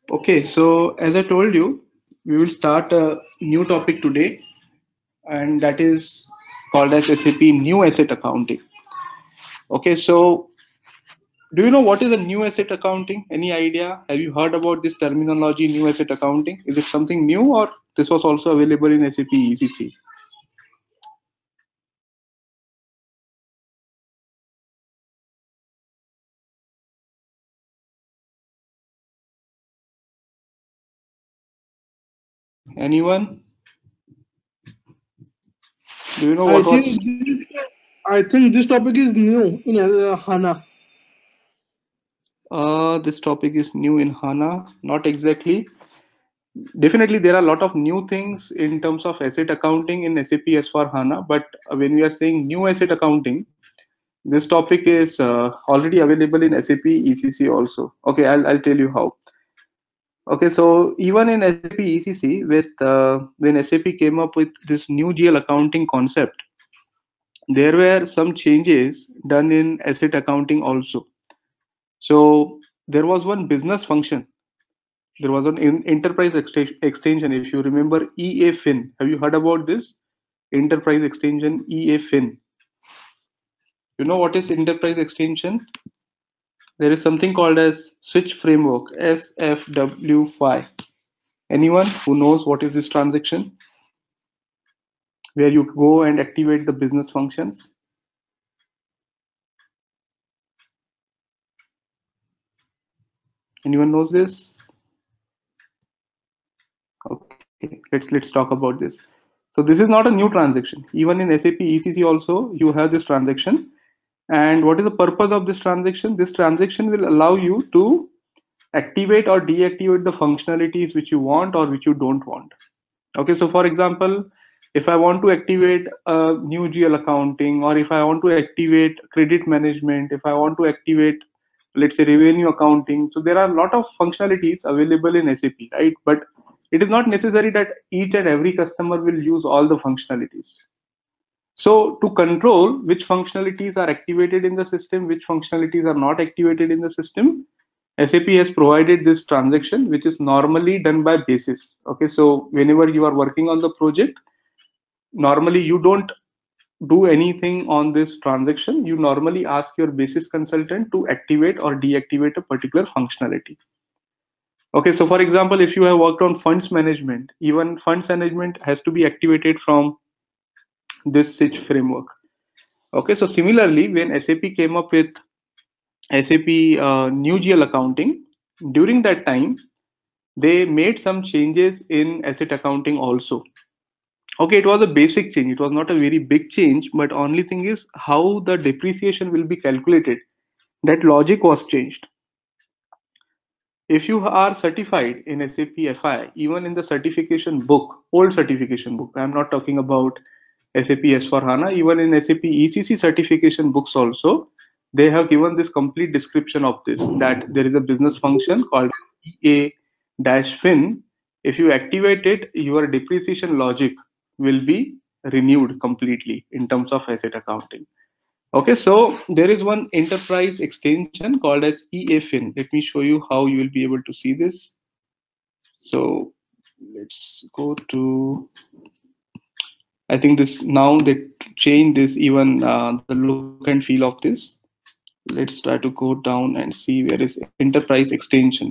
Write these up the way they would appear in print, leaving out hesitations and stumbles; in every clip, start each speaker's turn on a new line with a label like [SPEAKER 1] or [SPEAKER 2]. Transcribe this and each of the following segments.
[SPEAKER 1] Okay, so as I told you, we will start a new topic today, and that is called as SAP New Asset Accounting. Okay, so do you know what is a new asset accounting? Any idea? Have you heard about this terminology, new asset accounting? Is it something new, or this was also available in SAP ECC? Anyone? Do you know
[SPEAKER 2] I
[SPEAKER 1] what was?
[SPEAKER 2] think I think this topic is new in HANA.
[SPEAKER 1] This topic is new in HANA. Not exactly. Definitely, there are a lot of new things in terms of asset accounting in SAP S/4HANA. But when we are saying new asset accounting, this topic is already available in SAP ECC also. Okay, I'll tell you how. Okay, so even in SAP ECC, with when SAP came up with this new GL accounting concept, there were some changes done in asset accounting also. So there was one business function. There was an enterprise extension. If you remember EAFIN, have you heard about this enterprise extension EAFIN? You know what is enterprise extension? There is something called as switch framework SFW5. Anyone who knows what is this transaction? Where you go and activate the business functions. Anyone knows this? Okay, let's talk about this. So this is not a new transaction. Even in SAP ECC also, you have this transaction. And what is the purpose of this transaction? This transaction will allow you to activate or deactivate the functionalities which you want or which you don't want. Okay, so for example, if I want to activate a new GL accounting, or if I want to activate credit management, if I want to activate, let's say, revenue accounting, so there are a lot of functionalities available in SAP, right? But it is not necessary that each and every customer will use all the functionalities. So to control which functionalities are activated in the system, which functionalities are not activated in the system, SAP has provided this transaction, which is normally done by basis. Okay, so whenever you are working on the project, normally you don't do anything on this transaction. You normally ask your basis consultant to activate or deactivate a particular functionality. Okay, so for example, if you have worked on funds management, even funds management has to be activated from this SITch framework. Okay, so similarly, when SAP came up with SAP New GL accounting, during that time, they made some changes in asset accounting also. Okay, it was a basic change. It was not a very big change, but only thing is how the depreciation will be calculated. That logic was changed. If you are certified in SAP FI, even in the certification book, old certification book, I'm not talking about SAP S/4HANA, even in SAP ECC certification books also, they have given this complete description of this, that there is a business function called EA-FIN. If you activate it, your depreciation logic will be renewed completely in terms of asset accounting. Okay, so there is one enterprise extension called as EAFIN. Let me show you how you will be able to see this. So let's go to, I think this now they change this, even the look and feel of this. Let's try to go down and see where is enterprise extensions.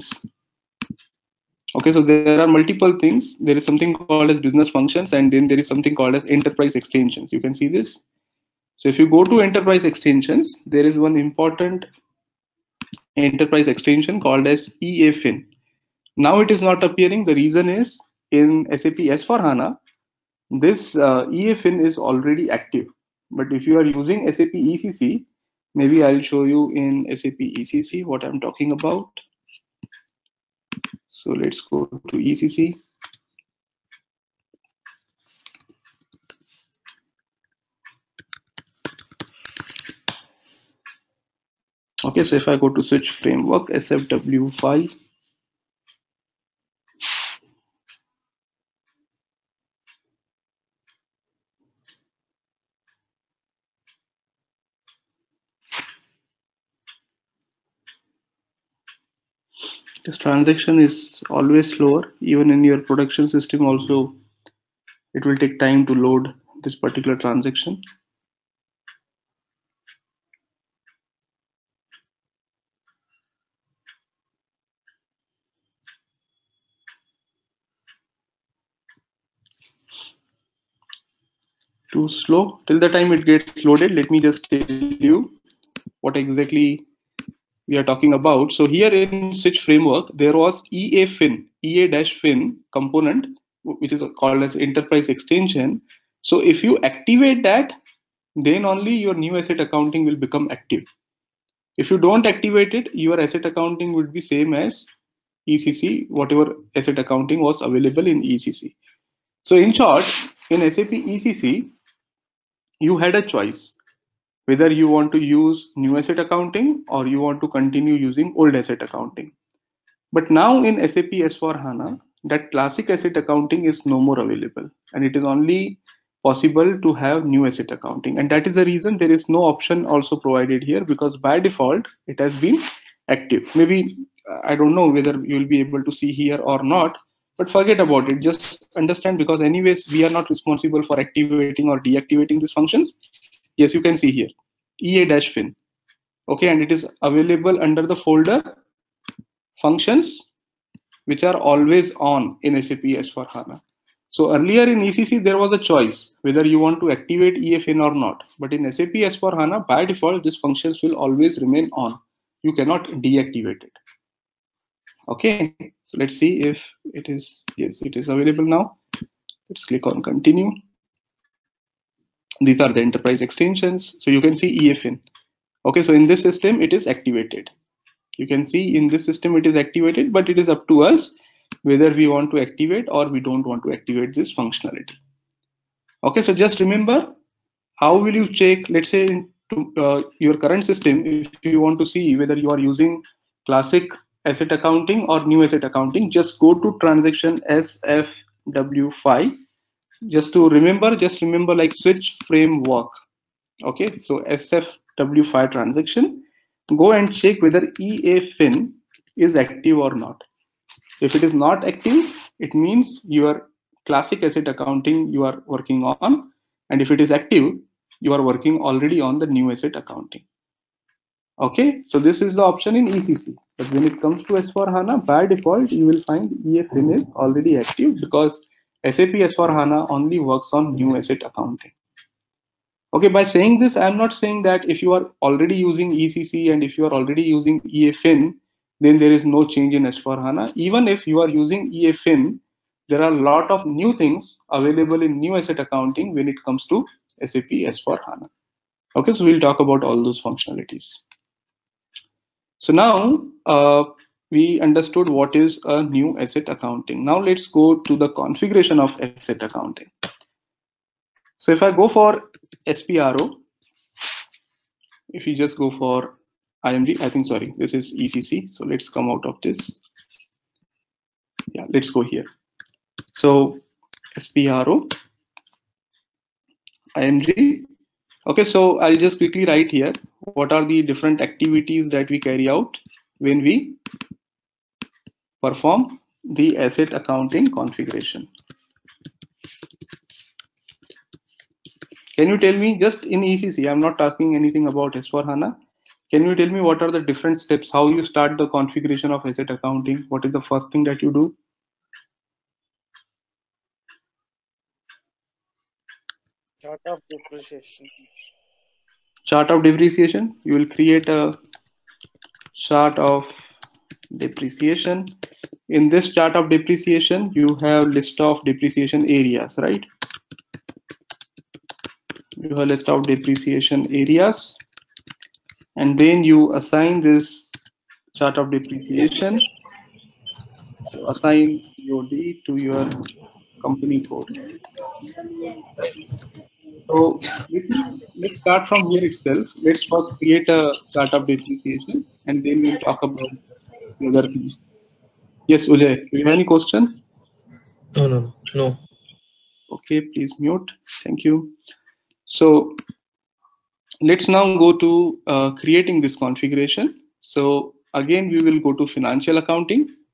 [SPEAKER 1] Okay, so there are multiple things. There is something called as business functions, and then there is something called as enterprise extensions. You can see this. So if you go to enterprise extensions, there is one important enterprise extension called as EAFIN. Now it is not appearing. The reason is in SAP S/4HANA, this EAFIN is already active. But if you are using SAP ECC, maybe I'll show you in SAP ECC what I'm talking about. So let's go to ECC. Okay, so if I go to switch framework SFW5, This transaction is always slower, even in your production system also. It will take time to load this particular transaction. Too slow. Till the time it gets loaded, let me just tell you what exactly we are talking about. So here in Switch framework, there was EA-FIN, EA-FIN component, which is called as enterprise extension. So if you activate that, then only your new asset accounting will become active. If you don't activate it, your asset accounting would be same as ECC, whatever asset accounting was available in ECC. So in short, in SAP ECC, you had a choice whether you want to use new asset accounting or you want to continue using old asset accounting. But now in SAP S/4HANA, that classic asset accounting is no more available, and it is only possible to have new asset accounting. And that is the reason there is no option also provided here, because by default it has been active. Maybe I don't know whether you will be able to see here or not, but forget about it. Just understand, because anyways we are not responsible for activating or deactivating these functions. Yes, you can see here EA-FIN. Okay, and it is available under the folder functions which are always on in SAP S/4HANA. So earlier in ECC, there was a choice whether you want to activate EFN or not. But in SAP S/4HANA, by default, these functions will always remain on. You cannot deactivate it. Okay, so let's see if it is, yes, it is available now. Let's click on continue. These are the enterprise extensions. So you can see EFN. Okay, so in this system, it is activated. You can see in this system it is activated, but it is up to us whether we want to activate or we don't want to activate this functionality. Okay, so just remember, how will you check, let's say into your current system, if you want to see whether you are using classic asset accounting or new asset accounting, just go to transaction SFW5. Just remember like switch framework. Okay, so SFW5 transaction, go and check whether EA-FIN is active or not. If it is not active, it means your classic asset accounting you are working on, and if it is active, you are working already on the new asset accounting. Okay, so this is the option in ECC, but when it comes to S/4HANA, by default you will find EA-FIN is already active, because SAP S/4HANA only works on new asset accounting. Okay, by saying this, I'm not saying that if you are already using ECC and if you are already using EA-FIN, then there is no change in S/4HANA. Even if you are using EA-FIN, there are a lot of new things available in new asset accounting when it comes to SAP S/4HANA. Okay, so we'll talk about all those functionalities. So now we understood what is a new asset accounting. Now let's go to the configuration of asset accounting. So if I go for SPRO, if you just go for IMG, I think, sorry, this is ECC. So let's come out of this. Yeah, let's go here. So SPRO, IMG. Okay, so I'll just quickly write here what are the different activities that we carry out when we perform the asset accounting configuration. Can you tell me, just in ECC, I'm not talking anything about S/4HANA. Can you tell me what are the different steps, how you start the configuration of asset accounting? What is the first thing that you do?
[SPEAKER 3] Chart of depreciation.
[SPEAKER 1] Chart of depreciation. You will create a chart of depreciation. In this chart of depreciation, you have list of depreciation areas, right? You have a list of depreciation areas, and then you assign this chart of depreciation. So assign COD to your company code. So let's start from here itself. Let's first create a chart of depreciation, and then we'll talk about the other things. Yes, Ujay, do you have any question?
[SPEAKER 4] No.
[SPEAKER 1] Okay, please mute. Thank you. So let's now go to creating this configuration. So again, we will go to financial accounting.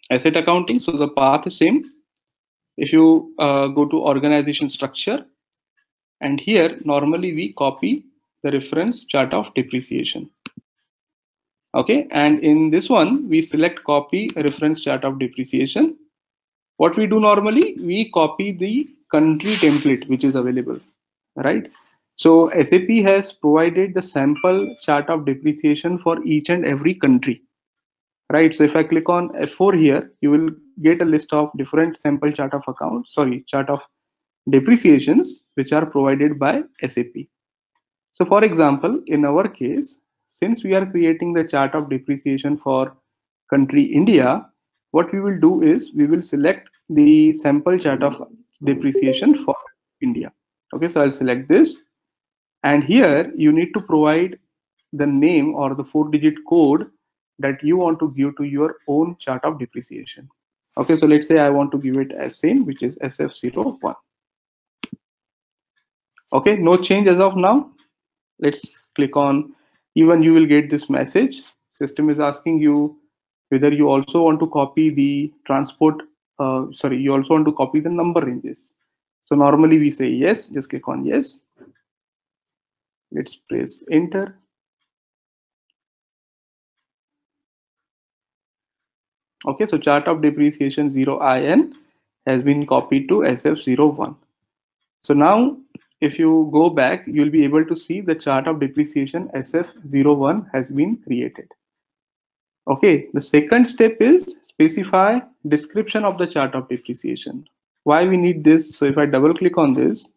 [SPEAKER 1] asset accounting. So the path is same. If you go to organization structure, and here normally we copy the reference chart of depreciation. Okay, and in this one we select copy reference chart of depreciation. What we do normally, we copy the country template which is available, right? So SAP has provided the sample chart of depreciation for each and every country, right? So if I click on F4 here, you will get a list of different sample chart of accounts, chart of depreciations which are provided by SAP. So for example, in our case, since we are creating the chart of depreciation for country India, what we will do is we will select the sample chart of depreciation for India. Okay, so I'll select this, and here you need to provide the name or the 4-digit code that you want to give to your own chart of depreciation. Okay, so let's say I want to give it as same, which is SF01. Okay, no change as of now. Let's click on, even you will get this message. System is asking you whether you also want to copy the transport, you also want to copy the number ranges. So normally we say yes, just click on yes. Let's press enter. Okay, so chart of depreciation 0IN has been copied to SF01. So now if you go back, you'll be able to see the chart of depreciation SF01 has been created. Okay, the second step is specify description of the chart of depreciation. Why we need this? So if I double click on this,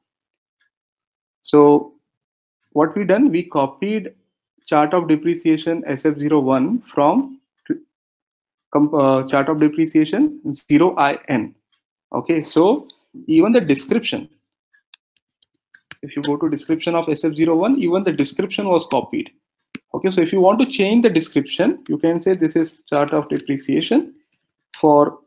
[SPEAKER 1] so what we done, we copied chart of depreciation SF01 from chart of depreciation 0IN. Okay, so even the description, if you go to description of SF01, even the description was copied. Okay, so if you want to change the description, you can say this is chart of depreciation for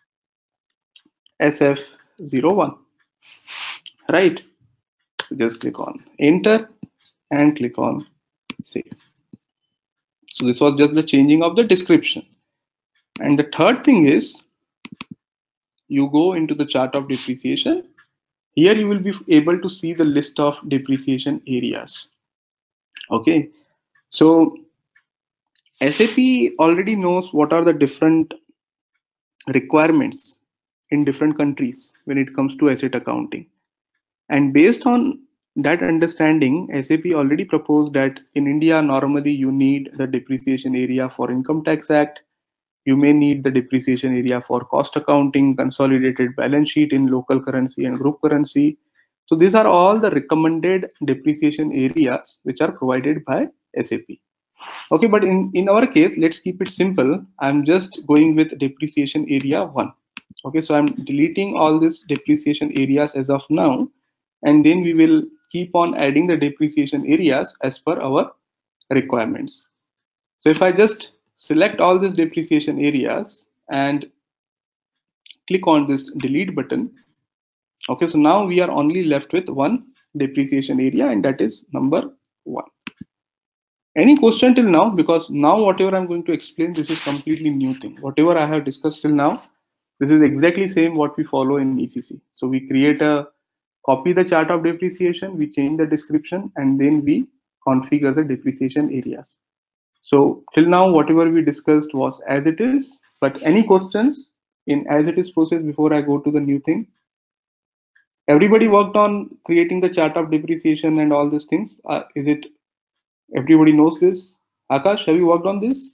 [SPEAKER 1] SF01, right? So just click on enter and click on save. So this was just the changing of the description. And the third thing is you go into the chart of depreciation. Here you will be able to see the list of depreciation areas. Okay, so SAP already knows what are the different requirements in different countries when it comes to asset accounting. And based on that understanding, SAP already proposed that in India, normally you need the depreciation area for Income Tax Act. You may need the depreciation area for cost accounting, consolidated balance sheet in local currency and group currency. So these are all the recommended depreciation areas which are provided by SAP. Okay, but in our case, let's keep it simple. I'm just going with depreciation area 1. Okay, so I'm deleting all these depreciation areas as of now, and then we will keep on adding the depreciation areas as per our requirements. So if I just select all these depreciation areas and click on this delete button, okay, so now we are only left with one depreciation area, and that is number 1. Any question till now? Because now whatever I'm going to explain, this is completely new thing. Whatever I have discussed till now, this is exactly same what we follow in ECC. So we create a copy the chart of depreciation, we change the description, and then we configure the depreciation areas. So till now whatever we discussed was as it is, but any questions in as it is process before I go to the new thing? Everybody worked on creating the chart of depreciation and all these things. Is it everybody knows this? Akash, have you worked on this?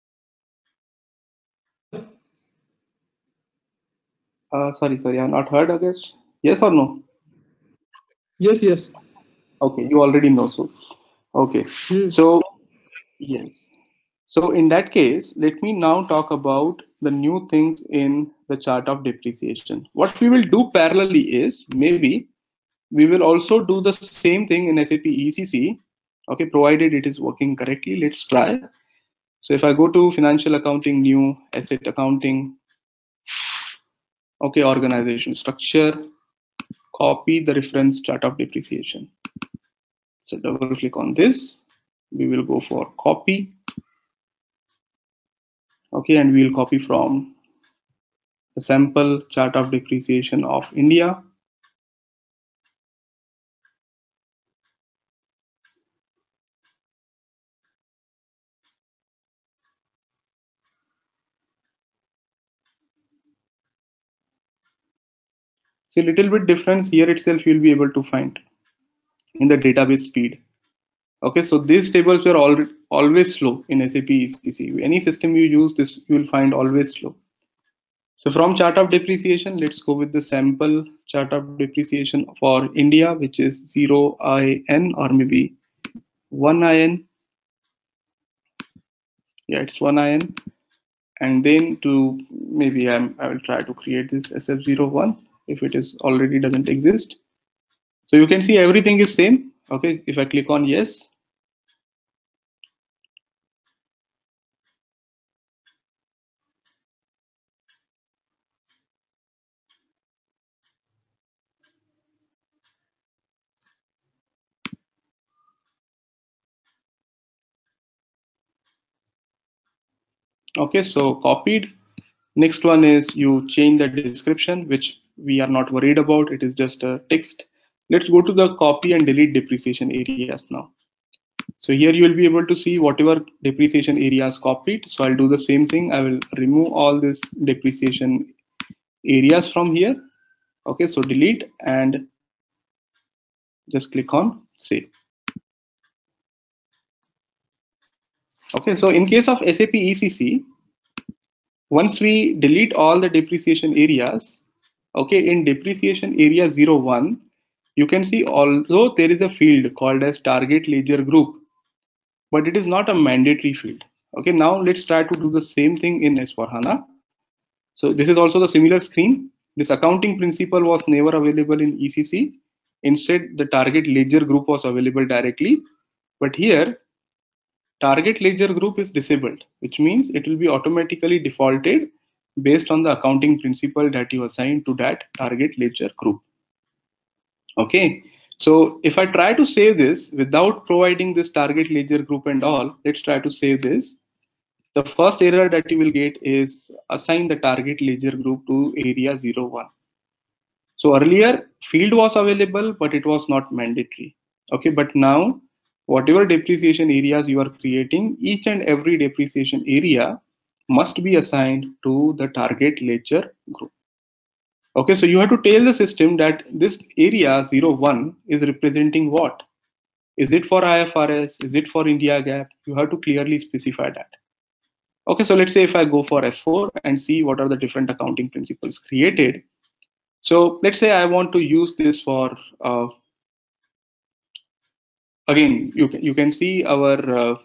[SPEAKER 1] Sorry, I have not heard, Akash. Yes or no?
[SPEAKER 2] Yes.
[SPEAKER 1] Okay, you already know. So, okay. So, yes. So in that case, let me now talk about the new things in the chart of depreciation. What we will do parallelly is maybe we will also do the same thing in SAP ECC. Okay, provided it is working correctly. Let's try. So if I go to financial accounting, new asset accounting, okay, organization structure, copy the reference chart of depreciation. So double click on this. We will go for copy. Okay, and we will copy from the sample chart of depreciation of India. See, little bit difference here itself you'll be able to find in the database speed. Okay, so these tables were always slow in SAP ECC. Any system you use, this you will find always slow. So from chart of depreciation, let's go with the sample chart of depreciation for India, which is 0 IN or maybe 1 IN. Yeah, it's 1 IN. And then to maybe I will try to create this SF01 if it is already doesn't exist. So you can see everything is same. Okay, if I click on yes, okay, so copied. Next one is you change the description, which we are not worried about. It is just a text. Let's go to the copy and delete depreciation areas now. So here you will be able to see whatever depreciation areas copied. So I'll do the same thing. I will remove all this depreciation areas from here. Okay, so delete and just click on save. Okay, so in case of SAP ECC, once we delete all the depreciation areas, okay, in depreciation area 01, you can see although there is a field called as target ledger group, but it is not a mandatory field. Okay, now let's try to do the same thing in S4HANA. So this is also the similar screen. This accounting principle was never available in ECC. Instead, the target ledger group was available directly. But here, target ledger group is disabled, which means it will be automatically defaulted based on the accounting principle that you assign to that target ledger group. Okay, so if I try to save this without providing this target ledger group and all, let's try to save this. The first error that you will get is assign the target ledger group to area 01. So earlier field was available, but it was not mandatory. Okay, but now whatever depreciation areas you are creating, each and every depreciation area must be assigned to the target ledger group. Okay, so you have to tell the system that this area 01 is representing what? Is it for IFRS? Is it for India GAAP? You have to clearly specify that. Okay, so let's say if I go for F4 and see what are the different accounting principles created. So let's say I want to use this for, again, you can see our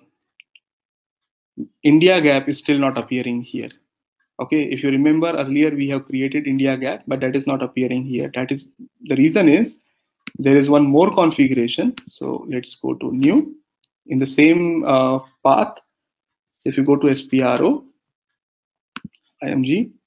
[SPEAKER 1] India GAAP is still not appearing here. Okay, if you remember earlier we have created India GAAP, but that is not appearing here. That is the reason is there is one more configuration. So let's go to new in the same path. If you go to SPRO, IMG,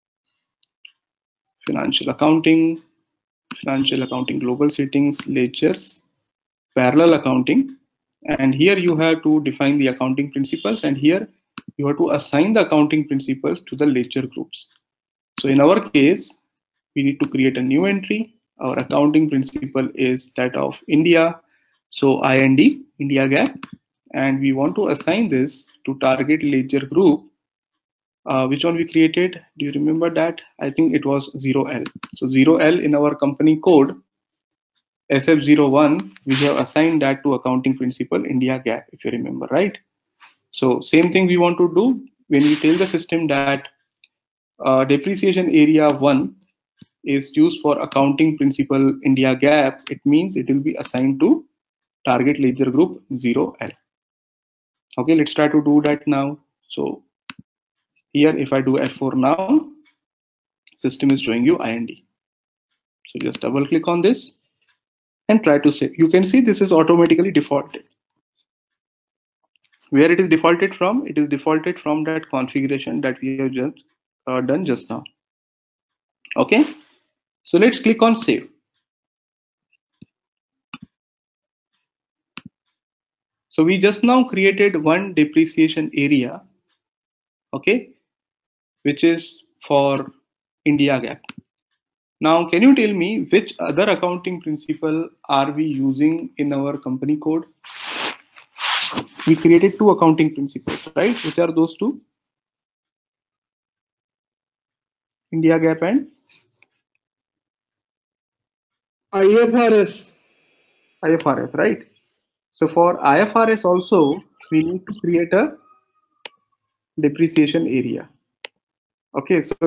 [SPEAKER 1] financial accounting global settings, ledgers, parallel accounting, and here you have to define the accounting principles, and here you have to assign the accounting principles to the ledger groups. So in our case, we need to create a new entry. Our accounting principle is that of India, so IND, India GAAP, and we want to assign this to target ledger group. Which one we created? Do you remember that? I think it was 0L. So 0L in our company code, SF01, we have assigned that to accounting principle India GAAP, if you remember, right? So same thing we want to do when we tell the system that depreciation area 1 is used for accounting principle India GAAP, it means it will be assigned to target ledger group 0L. Okay, let's try to do that now. So here, if I do F4 now, system is showing you IND. So just double click on this and try to save. You can see this is automatically defaulted. Where it is defaulted from? It is defaulted from that configuration that we have just done just now. Okay, so let's click on save. So we just now created one depreciation area, okay, which is for India GAAP. Now, can you tell me which other accounting principle are we using in our company code? We created two accounting principles, right? Which are those two? India GAAP and
[SPEAKER 2] IFRS.
[SPEAKER 1] IFRS, right? So for IFRS also, we need to create a depreciation area. Okay, so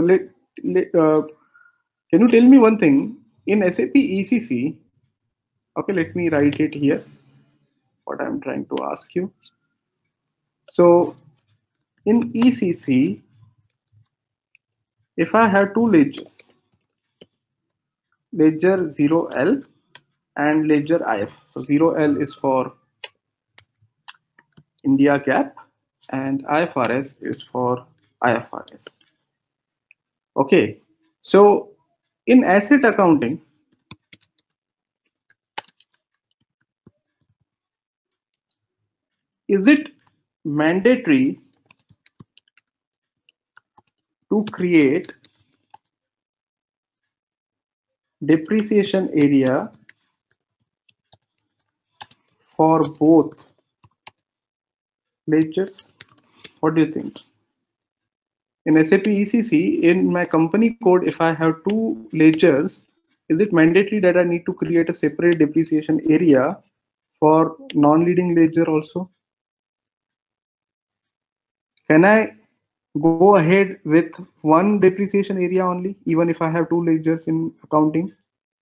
[SPEAKER 1] can you tell me one thing? In SAP ECC, okay, let me write it here, what I'm trying to ask you. So in ECC, if I have two ledgers, ledger 0L and ledger IF. So 0L is for India GAAP and IFRS is for IFRS. Okay, so in asset accounting, is it mandatory to create depreciation area for both ledgers? What do you think? In SAP ECC, in my company code, if I have two ledgers, is it mandatory that I need to create a separate depreciation area for non-leading ledger also? Can I go ahead with one depreciation area only, even if I have two ledgers in accounting?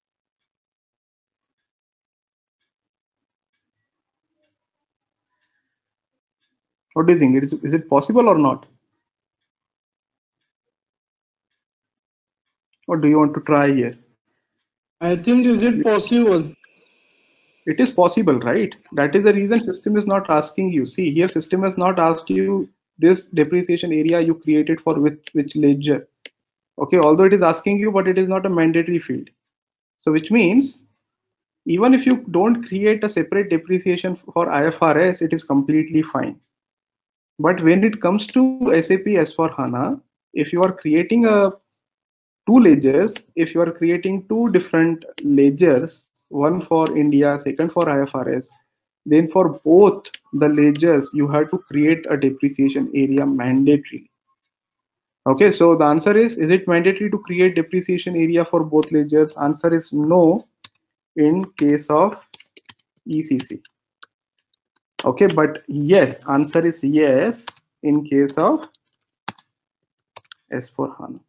[SPEAKER 1] What do you think? Is it possible or not? Or do you want to try here?
[SPEAKER 2] I think is it possible?
[SPEAKER 1] It is possible, right? That is the reason system is not asking you. See, here system has not asked you this depreciation area you created for which ledger. Okay, although it is asking you, but it is not a mandatory field. So which means even if you don't create a separate depreciation for IFRS, it is completely fine. But when it comes to SAP S/4HANA, if you are creating two ledgers, if you are creating two different ledgers, one for India, second for IFRS, then for both the ledgers, you have to create a depreciation area mandatory. Okay, so the answer is it mandatory to create depreciation area for both ledgers? Answer is no in case of ECC. Okay, but yes, answer is yes in case of S/4HANA.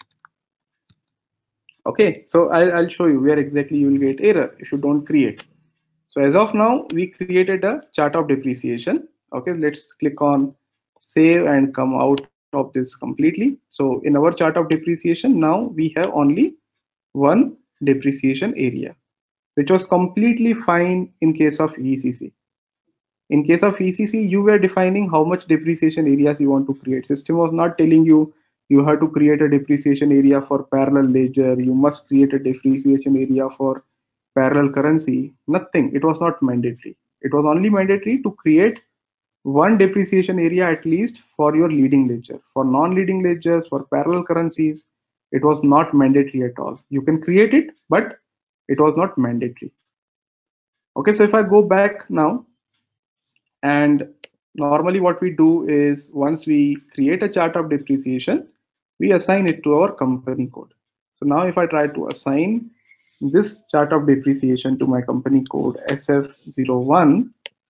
[SPEAKER 1] Okay, so I'll show you where exactly you will get error if you don't create. So as of now, we created a chart of depreciation. Okay, let's click on save and come out of this completely. So in our chart of depreciation, now we have only one depreciation area, which was completely fine in case of ECC. In case of ECC, you were defining how much depreciation areas you want to create. System was not telling you you have to create a depreciation area for parallel ledger. You must create a depreciation area for parallel currency. Nothing. It was not mandatory. It was only mandatory to create one depreciation area at least for your leading ledger. For non-leading ledgers, for parallel currencies, it was not mandatory at all. You can create it, but it was not mandatory. Okay, so if I go back now, and normally what we do is once we create a chart of depreciation, we assign it to our company code. So now if I try to assign this chart of depreciation to my company code SF01,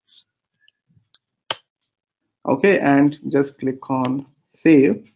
[SPEAKER 1] okay, and just click on save.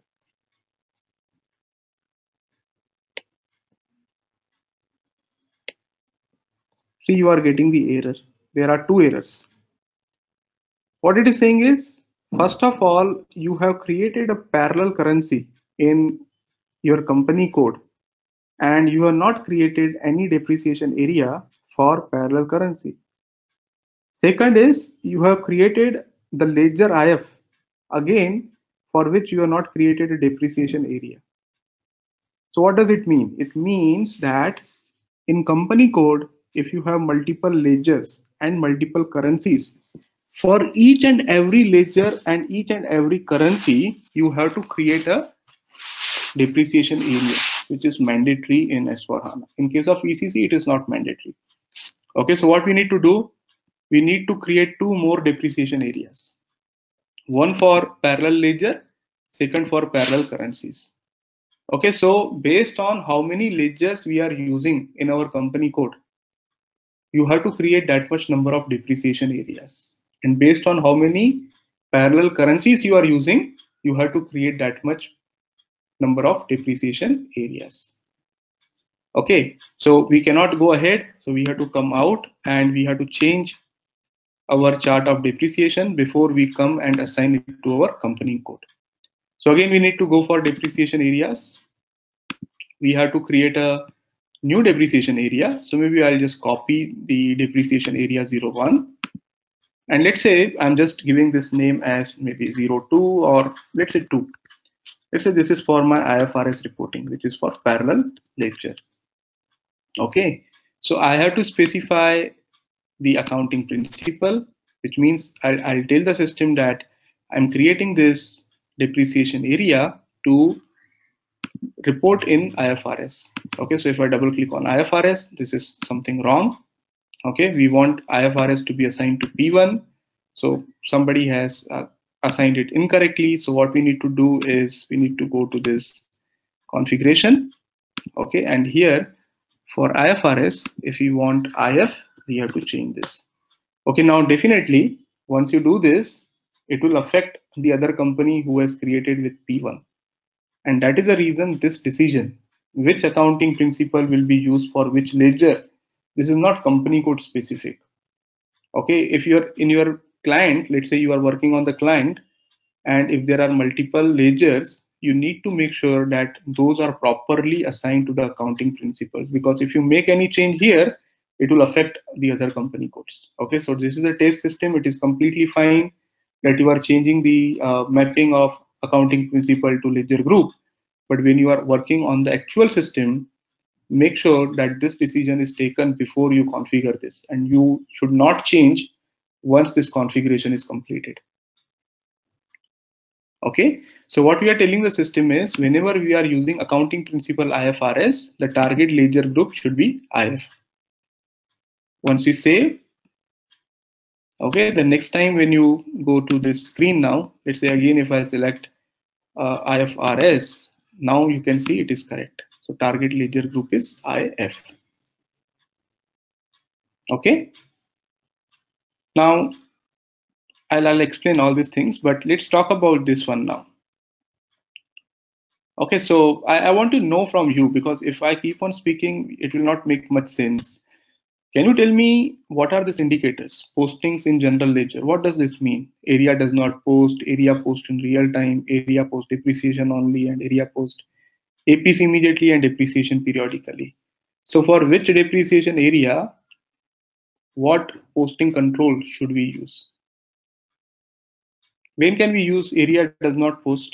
[SPEAKER 1] See, you are getting the error. There are two errors. What it is saying is, first of all, you have created a parallel currency in your company code, and you have not created any depreciation area for parallel currency. Second is, you have created the ledger IF again, for which you have not created a depreciation area. So what does it mean? It means that in company code, if you have multiple ledgers and multiple currencies, for each and every ledger and each and every currency, you have to create a depreciation area, which is mandatory in S4HANA. In case of ECC, it is not mandatory. Okay, so what we need to do, we need to create 2 more depreciation areas. One for parallel ledger, second for parallel currencies. Okay, so based on how many ledgers we are using in our company code, you have to create that much number of depreciation areas. And based on how many parallel currencies you are using, you have to create that much number of depreciation areas. Okay, so we cannot go ahead. So we have to come out and we have to change our chart of depreciation before we come and assign it to our company code. So again, we need to go for depreciation areas. We have to create a new depreciation area. So maybe I'll just copy the depreciation area 01. And let's say I'm just giving this name as maybe 02 or let's say 2. Let's say this is for my IFRS reporting, which is for parallel ledger. Okay, so I have to specify the accounting principle, which means I'll tell the system that I'm creating this depreciation area to report in IFRS. Okay, so if I double click on IFRS, this is something wrong. Okay, we want IFRS to be assigned to P1. So somebody has assigned it incorrectly. So what we need to do is we need to go to this configuration. Okay, and here for IFRS, if you want IF, we have to change this. Okay, now definitely once you do this, it will affect the other company who has created with P1. And that is the reason this decision, which accounting principle will be used for which ledger, this is not company code specific. Okay, if you're in your client, let's say you are working on the client, and if there are multiple ledgers, you need to make sure that those are properly assigned to the accounting principles, because if you make any change here, it will affect the other company codes. Okay, so this is a test system. It is completely fine that you are changing the mapping of accounting principle to ledger group. But when you are working on the actual system, make sure that this decision is taken before you configure this, and you should not change once this configuration is completed. Okay, so what we are telling the system is whenever we are using accounting principle IFRS, the target ledger group should be IF. Once we save, okay, the next time when you go to this screen now, let's say again if I select IFRS, now you can see it is correct. So target ledger group is IF. Okay, now I'll explain all these things, but let's talk about this one now. Okay, so I want to know from you, because if I keep on speaking, it will not make much sense. Can you tell me what are these indicators? Postings in general ledger. What does this mean? Area does not post, area post in real time, area post depreciation only, and area post APC immediately and depreciation periodically. So for which depreciation area, what posting control should we use? When can we use area does not post?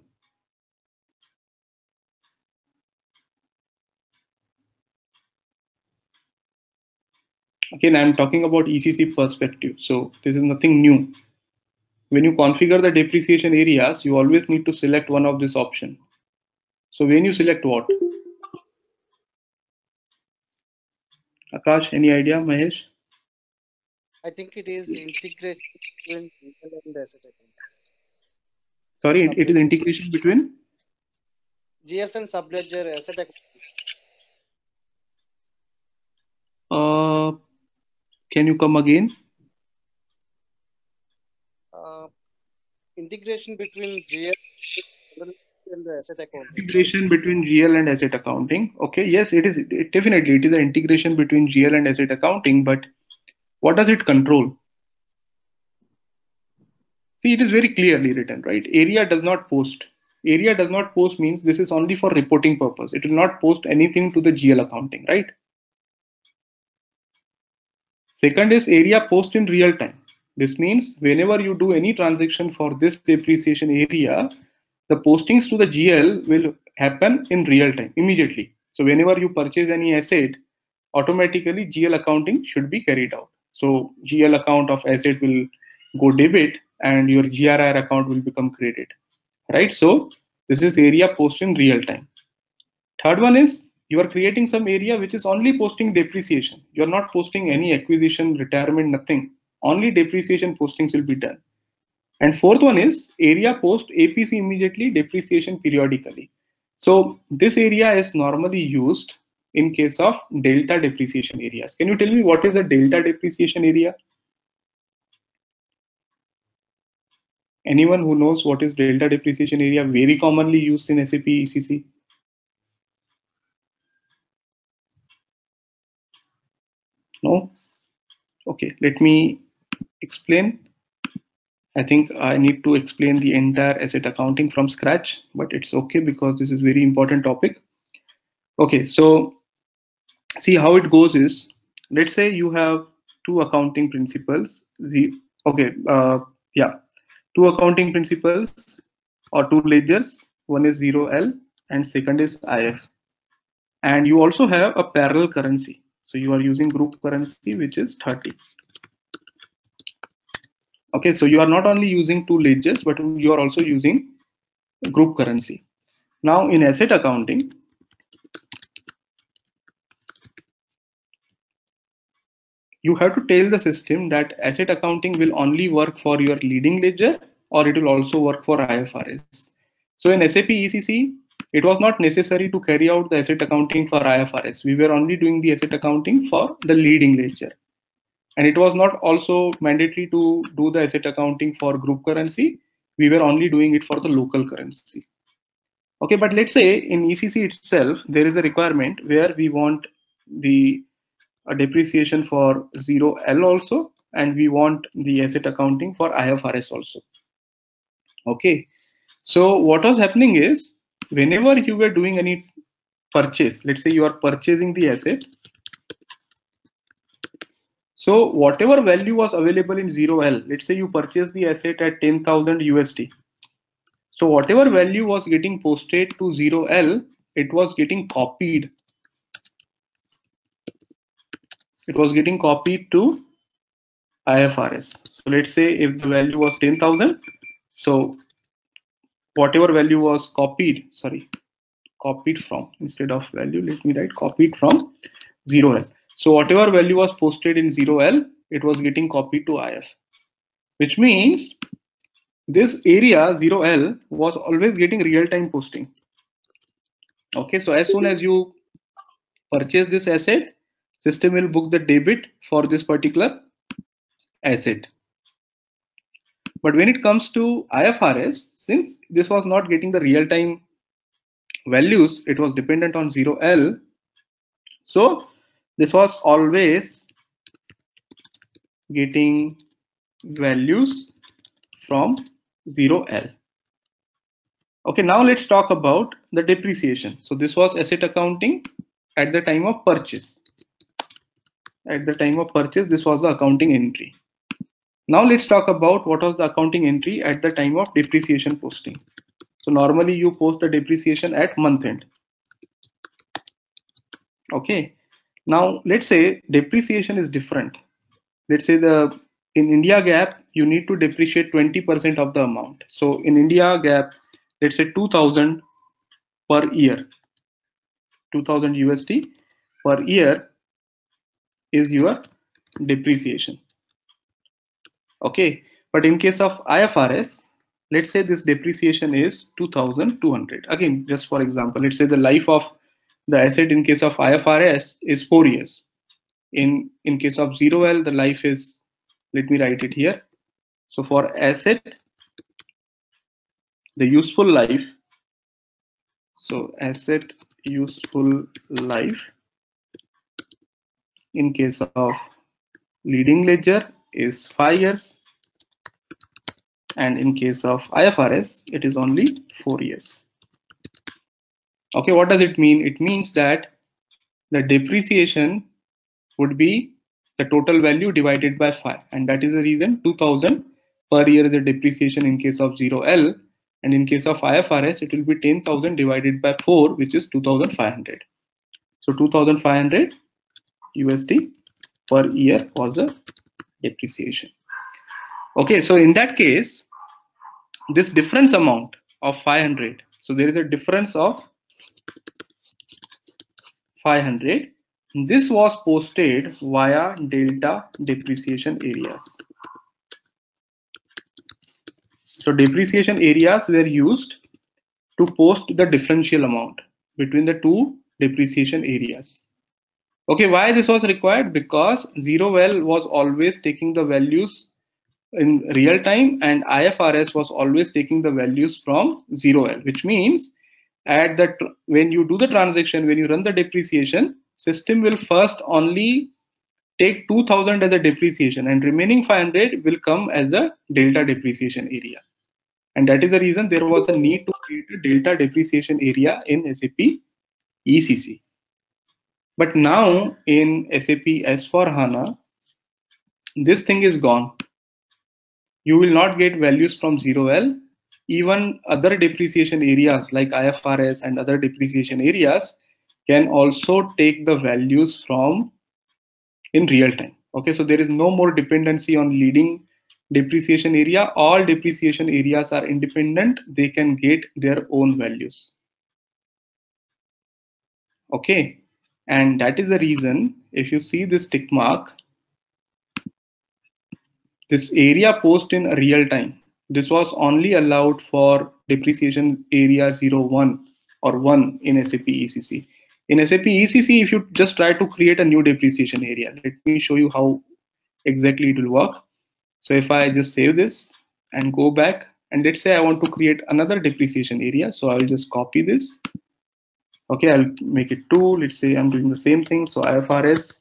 [SPEAKER 1] Again, I'm talking about ECC perspective, so this is nothing new. When you configure the depreciation areas, you always need to select one of this option. So when you select what? Akash, any idea? Mahesh?
[SPEAKER 3] I think it is integration between GL and asset account.
[SPEAKER 1] Sorry, it is integration between?
[SPEAKER 3] GS and subledger asset account.
[SPEAKER 1] Can you come again?
[SPEAKER 3] Integration between GL and the asset account.
[SPEAKER 1] Integration between GL and asset accounting. Okay, yes, it is definitely it is an integration between GL and asset accounting, but what does it control? See, it is very clearly written, right? Area does not post. Area does not post means this is only for reporting purpose. It will not post anything to the GL accounting, right? Second is area post in real time. This means whenever you do any transaction for this depreciation area, the postings to the GL will happen in real time, immediately. So whenever you purchase any asset, automatically GL accounting should be carried out. So GL account of asset will go debit and your GRIR account will become credit, right? So This is area post in real time. Third one is you are creating some area which is only posting depreciation. You are not posting any acquisition, retirement, nothing. Only depreciation postings will be done. And fourth one is area post APC immediately, depreciation periodically. So this area is normally used in case of delta depreciation areas. Can you tell me what is a delta depreciation area? Anyone who knows what is delta depreciation area, very commonly used in SAP ECC? No? Okay, let me explain. I think I need to explain the entire asset accounting from scratch, but it's okay because this is very important topic. Okay, so see how it goes is, let's say you have two accounting principles. Two accounting principles or two ledgers. One is 0L and second is IF. And you also have a parallel currency. So you are using group currency, which is 30. Okay, so you are not only using two ledgers, but you are also using group currency. Now in asset accounting, you have to tell the system that asset accounting will only work for your leading ledger or it will also work for IFRS. So in SAP ECC, it was not necessary to carry out the asset accounting for IFRS. We were only doing the asset accounting for the leading ledger. And it was not also mandatory to do the asset accounting for group currency. We were only doing it for the local currency. Okay, but let's say in ECC itself, there is a requirement where we want the depreciation for 0L also, and we want the asset accounting for IFRS also. Okay, so what was happening is, whenever you were doing any purchase, let's say you are purchasing the asset, so whatever value was available in 0L, let's say you purchased the asset at 10,000 USD. So whatever value was getting posted to 0L, it was getting copied. It was getting copied to IFRS. So let's say if the value was 10,000, so whatever value was copied from, instead of value, let me write copied from 0L. So whatever value was posted in 0L, it was getting copied to IF, which means this area 0L was always getting real-time posting. Okay, so as soon as you purchase this asset, system will book the debit for this particular asset. But when it comes to IFRS, since this was not getting the real-time values, it was dependent on 0L. So this was always getting values from 0L. Okay, now let's talk about the depreciation. So this was asset accounting at the time of purchase. At the time of purchase, this was the accounting entry. Now let's talk about what was the accounting entry at the time of depreciation posting. So normally you post the depreciation at month end. Okay, now let's say depreciation is different. Let's say in India GAAP, you need to depreciate 20% of the amount. So in India GAAP, let's say 2000 per year, 2000 USD per year is your depreciation. Okay, but in case of IFRS, let's say this depreciation is 2200. Again, just for example, let's say the life of the asset in case of IFRS is 4 years. In case of 0L, the life is, let me write it here. So for asset, the useful life, so asset useful life in case of leading ledger is 5 years, and in case of IFRS, it is only 4 years. Okay, what does it mean? It means that the depreciation would be the total value divided by 5, and that is the reason 2000 per year is the depreciation in case of 0L, and in case of IFRS, it will be 10,000 divided by 4, which is 2500. So 2500 USD per year was a depreciation. Okay, so in that case, this difference amount of 500 So there is a difference of 500. This was posted via delta depreciation areas. So depreciation areas were used to post the differential amount between the two depreciation areas. Okay, why this was required? Because 0L was always taking the values in real time and IFRS was always taking the values from 0L, which means at the when you do the transaction, when you run the depreciation, system will first only take 2000 as a depreciation and remaining 500 will come as a delta depreciation area. And that is the reason there was a need to create a delta depreciation area in SAP ECC. But now in SAP S/4HANA, this thing is gone. You will not get values from 0L. Even other depreciation areas like IFRS and other depreciation areas can also take the values from in real time. Okay, so there is no more dependency on leading depreciation area. All depreciation areas are independent. They can get their own values. Okay, and that is the reason if you see this tick mark, this area post in real time, this was only allowed for depreciation area 01 or 1 in SAP ECC. In SAP ECC, if you just try to create a new depreciation area, let me show you how exactly it will work. So if I just save this and go back, and let's say I want to create another depreciation area, so I will just copy this. Okay, I'll make it 2. Let's say I'm doing the same thing. So IFRS,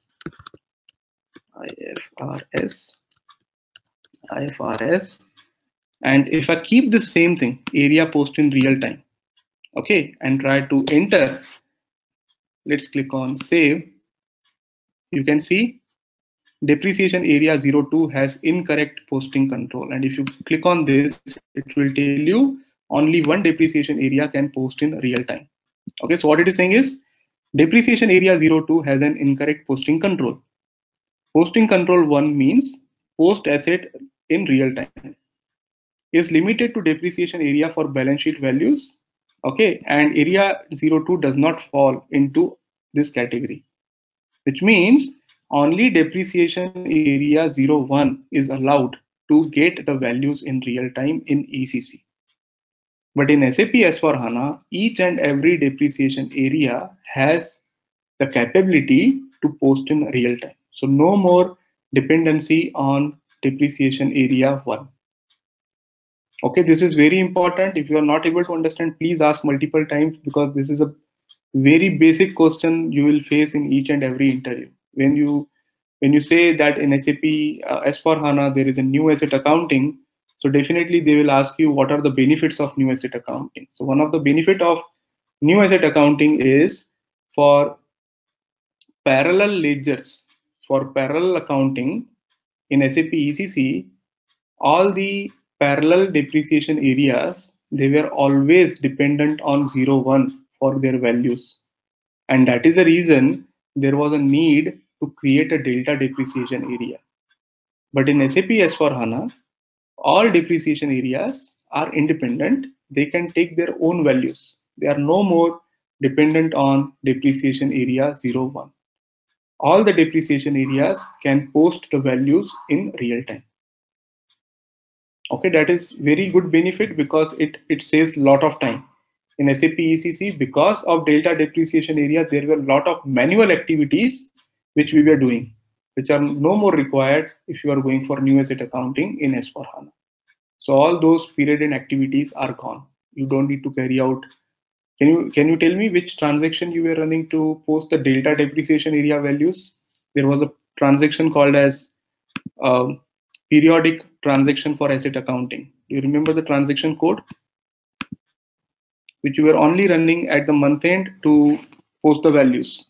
[SPEAKER 1] and if I keep the same thing, area post in real time, okay, and try to enter, let's click on save. You can see depreciation area 02 has incorrect posting control, and if you click on this, it will tell you only one depreciation area can post in real time. Okay, so what it is saying is depreciation area 02 has an incorrect posting control. Posting control 1 means post asset in real time. Is limited to depreciation area for balance sheet values. Okay, and area 02 does not fall into this category, which means only depreciation area 01 is allowed to get the values in real time in ECC. But in SAP S/4HANA, each and every depreciation area has the capability to post in real time. So no more dependency on depreciation area 1. Okay, this is very important. If you are not able to understand, please ask multiple times, because this is a very basic question you will face in each and every interview. When you say that in SAP S/4HANA there is a new asset accounting, so definitely they will ask you what are the benefits of new asset accounting. So one of the benefit of new asset accounting is for parallel ledgers, for parallel accounting in SAP ECC, all the parallel depreciation areas, they were always dependent on 01 for their values. And that is the reason there was a need to create a delta depreciation area. But in SAP S/4HANA, all depreciation areas are independent. They can take their own values. They are no more dependent on depreciation area 01. All the depreciation areas can post the values in real time. Okay, that is very good benefit because it saves a lot of time. In SAP ECC, because of delta depreciation area, there were a lot of manual activities which we were doing, which are no more required if you are going for new asset accounting in S/4HANA. So all those period and activities are gone. You don't need to carry out. Can you tell me which transaction you were running to post the delta depreciation area values? There was a transaction called as periodic transaction for asset accounting. Do you remember the transaction code? Which you were only running at the month end to post the values.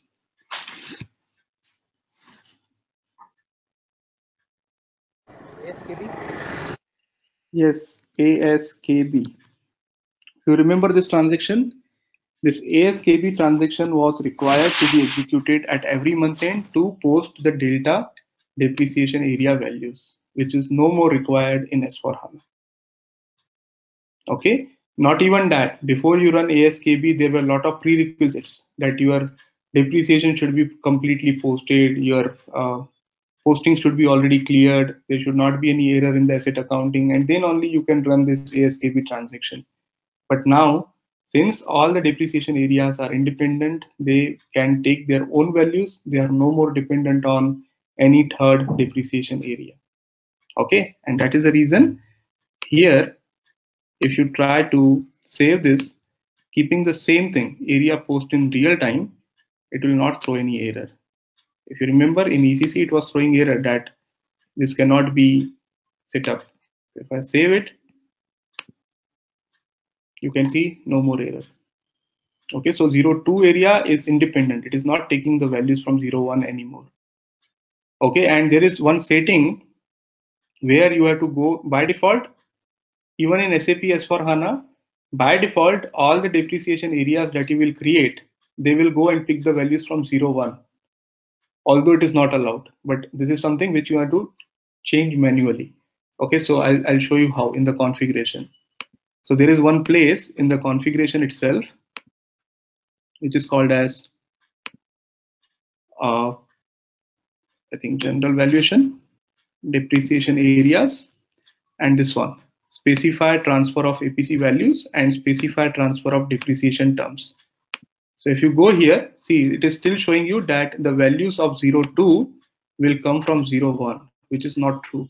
[SPEAKER 3] ASKB?
[SPEAKER 1] Yes, ASKB. You remember this transaction? This ASKB transaction was required to be executed at every month end to post the delta depreciation area values, which is no more required in S/4HANA. Okay, Not even that, before you run ASKB, there were a lot of prerequisites that your depreciation should be completely posted, your posting should be already cleared, there should not be any error in the asset accounting, and then only you can run this ASKB transaction. But now, since all the depreciation areas are independent, they can take their own values. They are no more dependent on any third depreciation area. Okay, and that is the reason here, if you try to save this, keeping the same thing, area post in real time, it will not throw any error. If you remember in ECC, it was throwing error that this cannot be set up. If I save it, you can see no more error. Okay, so 02 area is independent. It is not taking the values from 01 anymore. Okay, and there is one setting where you have to go by default, even in SAP S4HANA, by default, all the depreciation areas that you will create, they will go and pick the values from 01, although it is not allowed. But this is something which you have to change manually. Okay, so I'll show you how in the configuration. So there is one place in the configuration itself, which is called as I think general valuation, depreciation areas, and this one, specify transfer of APC values and specify transfer of depreciation terms. So if you go here, see, it is still showing you that the values of 02 will come from 01, which is not true.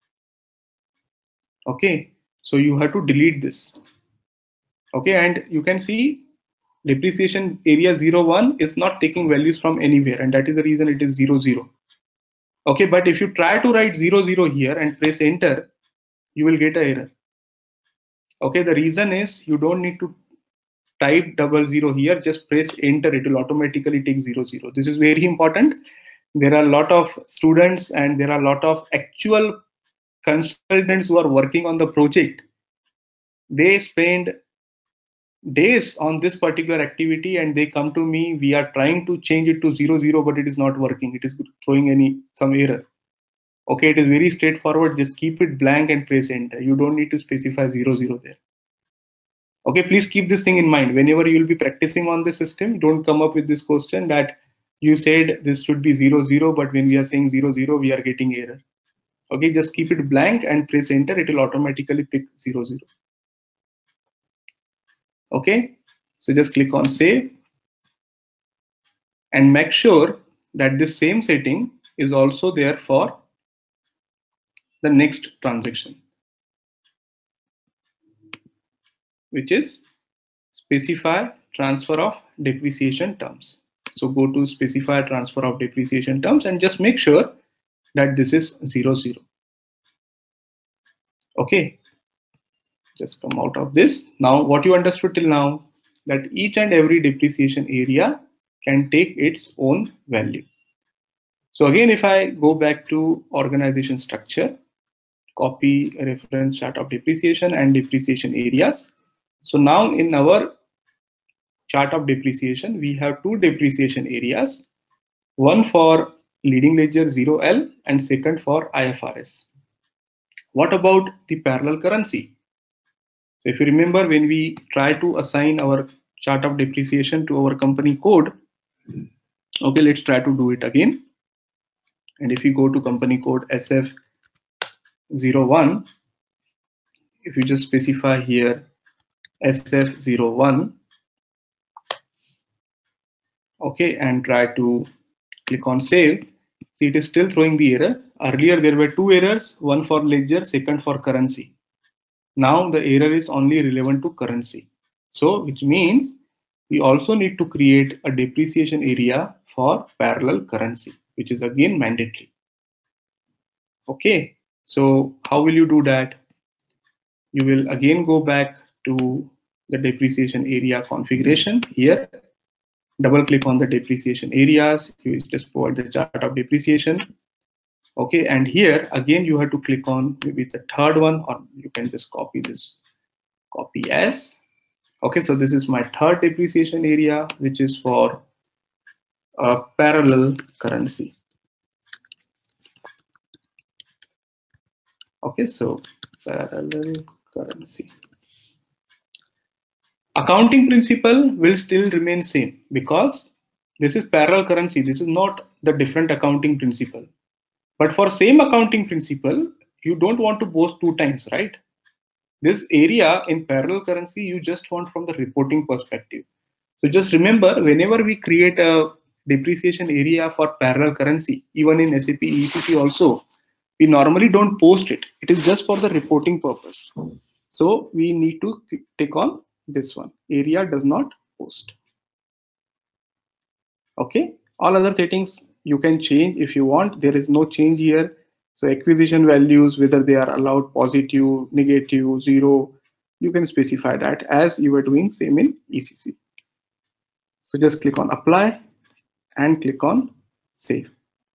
[SPEAKER 1] Okay, so you have to delete this. Okay, and you can see depreciation area 01 is not taking values from anywhere, and that is the reason it is 00. Okay, but if you try to write 00 here and press enter, you will get an error. Okay, the reason is you don't need to type 00 here, just press enter, it will automatically take 00. This is very important. There are a lot of students and there are a lot of actual consultants who are working on the project. They spend days on this particular activity and they come to me, we are trying to change it to 00, but it is not working, it is throwing some error. Okay, it is very straightforward, just keep it blank and press enter. You don't need to specify 00 there. Okay, please keep this thing in mind. Whenever you will be practicing on the system, don't come up with this question that you said this should be 00, but when we are saying 00, we are getting error. Okay, just keep it blank and press enter. It will automatically pick 00. Okay, so just click on save and make sure that this same setting is also there for the next transaction, which is specify transfer of depreciation terms. So go to specify transfer of depreciation terms and just make sure that this is 00. Okay, just come out of this. Now what you understood till now, that each and every depreciation area can take its own value. So again, if I go back to organization structure, copy reference chart of depreciation and depreciation areas. So now in our chart of depreciation, we have two depreciation areas, one for leading ledger 0L and second for IFRS. What about the parallel currency? So if you remember, when we try to assign our chart of depreciation to our company code, okay, let's try to do it again. And if you go to company code SF01, if you just specify here SF01, okay, and try to click on save, see, it is still throwing the error. Earlier there were two errors, one for ledger, second for currency. Now the error is only relevant to currency. So which means we also need to create a depreciation area for parallel currency, which is again mandatory. Okay, so how will you do that? You will again go back to the depreciation area configuration here, double click on the depreciation areas, you just provide the chart of depreciation. Okay, and here again you have to click on maybe the third one, or you can just copy this, copy as. Okay, so this is my third depreciation area, which is for parallel currency. Okay, so parallel currency. Accounting principle will still remain same because this is parallel currency. This is not the different accounting principle. But for same accounting principle, you don't want to post 2 times, right? This area in parallel currency, you just want from the reporting perspective. So just remember, whenever we create a depreciation area for parallel currency, even in SAP ECC also, we normally don't post it. It is just for the reporting purpose. So we need to tick on this one. Area does not post. Okay. All other settings you can change if you want. There is no change here. So acquisition values, whether they are allowed positive, negative, 0, you can specify that as you were doing same in ECC. So just click on apply and click on save.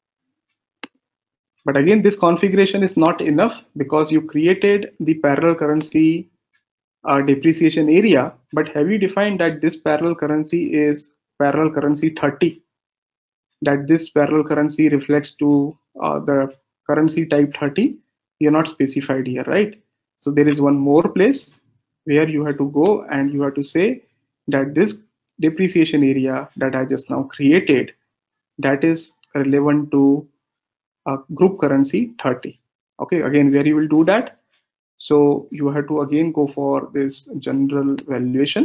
[SPEAKER 1] But again, this configuration is not enough because you created the parallel currency depreciation area, but have you defined that this parallel currency is parallel currency 30? That this parallel currency reflects to the currency type 30? You're not specified here, right? So there is one more place where you have to go and you have to say that this depreciation area that I just now created, that is relevant to group currency 30. Okay, again, where you will do that? So you have to again go for this general valuation.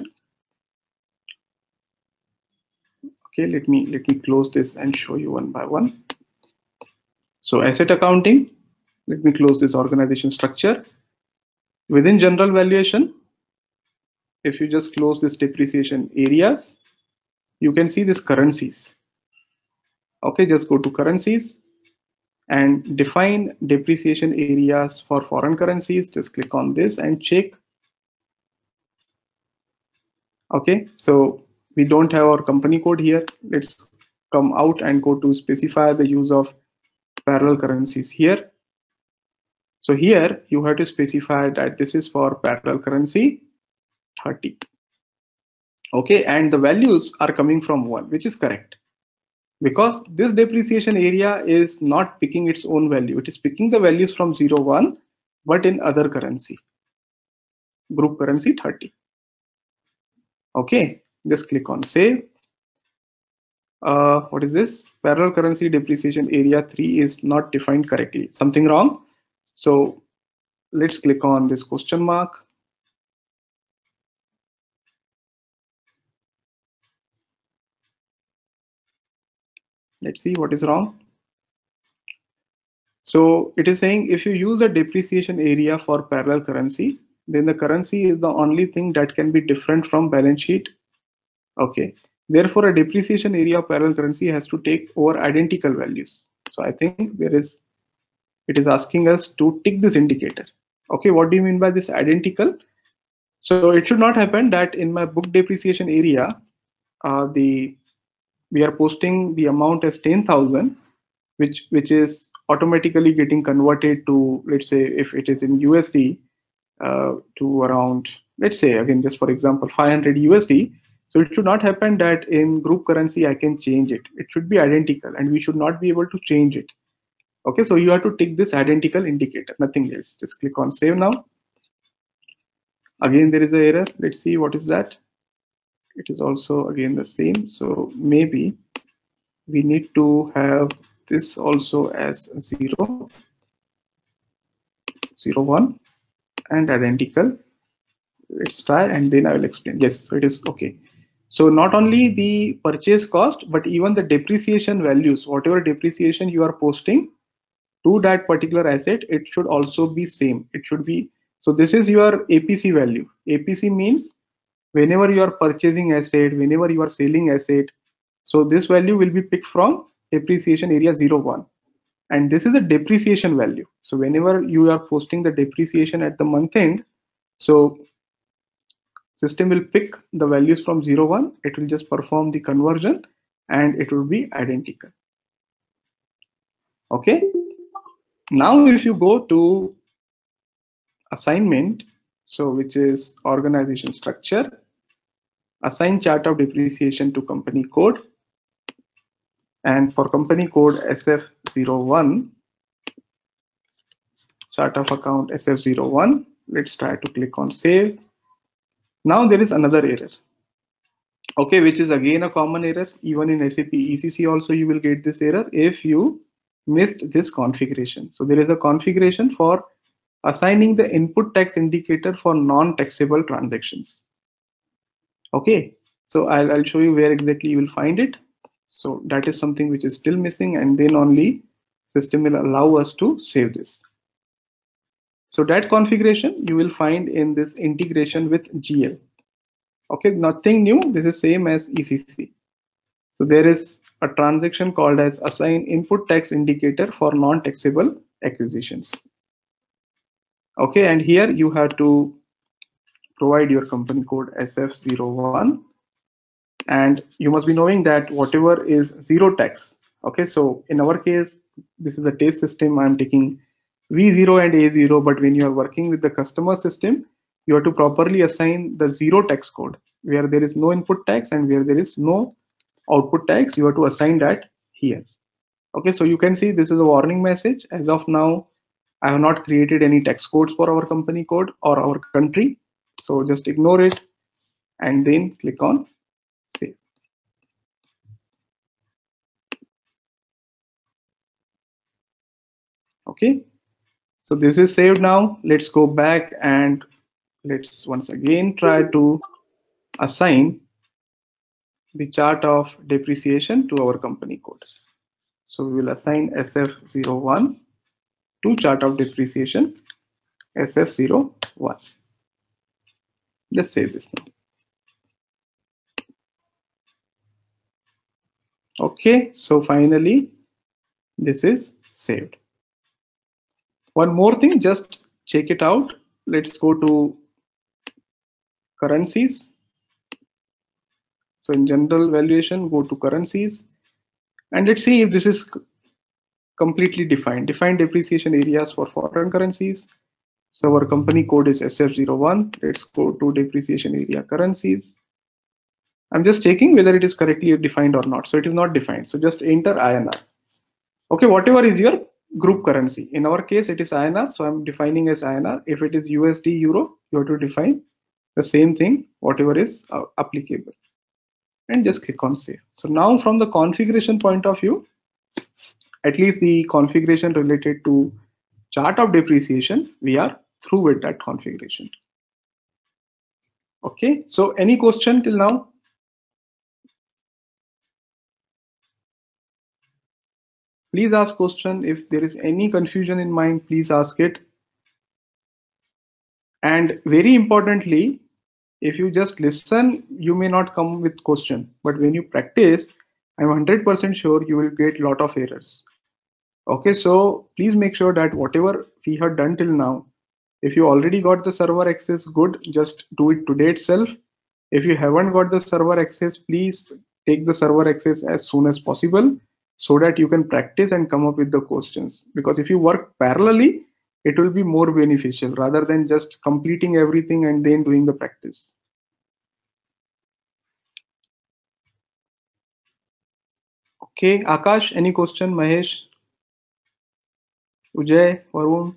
[SPEAKER 1] Okay, let me close this and show you one by one. So asset accounting, let me close this organization structure. Within general valuation, if you just close this depreciation areas, you can see this currencies. Okay, just go to currencies and define depreciation areas for foreign currencies. Just click on this and check. Okay, so we don't have our company code here. Let's come out and go to specify the use of parallel currencies here. So here you have to specify that this is for parallel currency 30. Okay, and the values are coming from 1, which is correct. Because this depreciation area is not picking its own value. It is picking the values from 0, 1, but in other currency. Group currency 30. Okay, just click on save. What is this? Parallel currency depreciation area 3 is not defined correctly. Something wrong. So let's click on this question mark. Let's see what is wrong. So it is saying if you use a depreciation area for parallel currency, then the currency is the only thing that can be different from balance sheet. Okay. Therefore, a depreciation area of parallel currency has to take over identical values. So I think it is asking us to tick this indicator. Okay, what do you mean by this identical? So it should not happen that in my book depreciation area, we are posting the amount as 10,000, which is automatically getting converted to, let's say, if it is in USD, to around, let's say, again, just for example, 500 USD. So it should not happen that in group currency I can change it. It should be identical, and we should not be able to change it. Okay, so you have to tick this identical indicator, nothing else. Just click on save now. Again, there is an error. Let's see what is that. It is also again the same. So maybe we need to have this also as 0, 0, 1 and identical. Let's try and then I will explain. Yes, so it is okay. So not only the purchase cost, but even the depreciation values, whatever depreciation you are posting to that particular asset, it should also be same. It should be, so this is your APC value. APC means whenever you are purchasing asset, whenever you are selling asset, so this value will be picked from depreciation area 0, 1. And this is a depreciation value. So whenever you are posting the depreciation at the month end, so system will pick the values from 0, 1. It will just perform the conversion and it will be identical. Okay. Now if you go to assignment, so which is organization structure, assign chart of depreciation to company code, and for company code SF01, chart of account SF01, let's try to click on save. Now there is another error, okay, which is again a common error. Even in SAP ECC also you will get this error if you missed this configuration. So there is a configuration for assigning the input tax indicator for non-taxable transactions. Okay, so I'll show you where exactly you will find it. So that is something which is still missing, and then only system will allow us to save this. So that configuration you will find in this integration with GL. Okay, nothing new. This is same as ECC. So there is a transaction called as assign input tax indicator for non-taxable acquisitions. Okay, and here you have to provide your company code SF01, and you must be knowing that whatever is zero tax. Okay, so in our case, this is a taste system. I'm taking V0 and A0, but when you are working with the customer system, you have to properly assign the zero tax code where there is no input tax and where there is no output tax. You have to assign that here. Okay, so you can see this is a warning message. As of now, I have not created any tax codes for our company code or our country. So just ignore it and then click on save. Okay, so this is saved now. Let's go back and let's once again try to assign the chart of depreciation to our company code. So we will assign SF01 to chart of depreciation SF01. Let's save this now. Okay, so finally this is saved. One more thing, just check it out. Let's go to currencies. So in general valuation, go to currencies, and let's see if this is completely defined. Define depreciation areas for foreign currencies. So our company code is SF01. Let's go to depreciation area currencies. I'm just checking whether it is correctly defined or not. So it is not defined. So just enter INR. Okay, whatever is your group currency. In our case, it is INR. So I'm defining as INR. If it is USD, Euro, you have to define the same thing, whatever is applicable. And just click on save. So now from the configuration point of view, at least the configuration related to chart of depreciation, we are through with that configuration. Okay, so any question till now? Please ask question. If there is any confusion in mind, please ask it. And very importantly, if you just listen, you may not come with question, but when you practice, I'm 100% sure you will get a lot of errors. Okay, so please make sure that whatever we have done till now, if you already got the server access, good, just do it today itself. If you haven't got the server access, please take the server access as soon as possible so that you can practice and come up with the questions. Because if you work parallelly, it will be more beneficial rather than just completing everything and then doing the practice. Okay, Akash, any question? Mahesh, Ujay, Varun?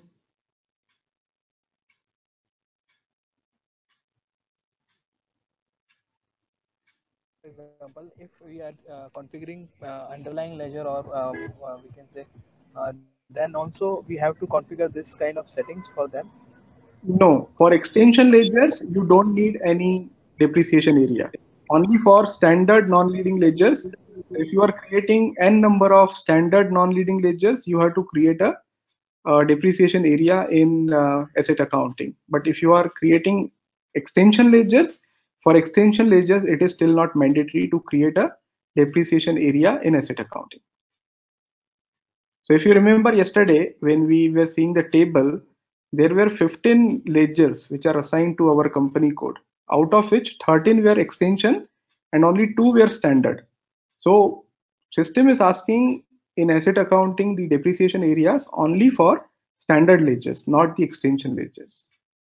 [SPEAKER 5] For example, if we are configuring underlying ledger or we can say, then also we have to configure this kind of settings for them.
[SPEAKER 1] No, for extension ledgers, you don't need any depreciation area. Only for standard non-leading ledgers, if you are creating n number of standard non-leading ledgers, you have to create a depreciation area in asset accounting. But if you are creating extension ledgers, for extension ledgers, it is still not mandatory to create a depreciation area in asset accounting. So if you remember yesterday when we were seeing the table, there were 15 ledgers which are assigned to our company code, out of which 13 were extension and only 2 were standard. So system is asking in asset accounting the depreciation areas only for standard ledgers, not the extension ledgers.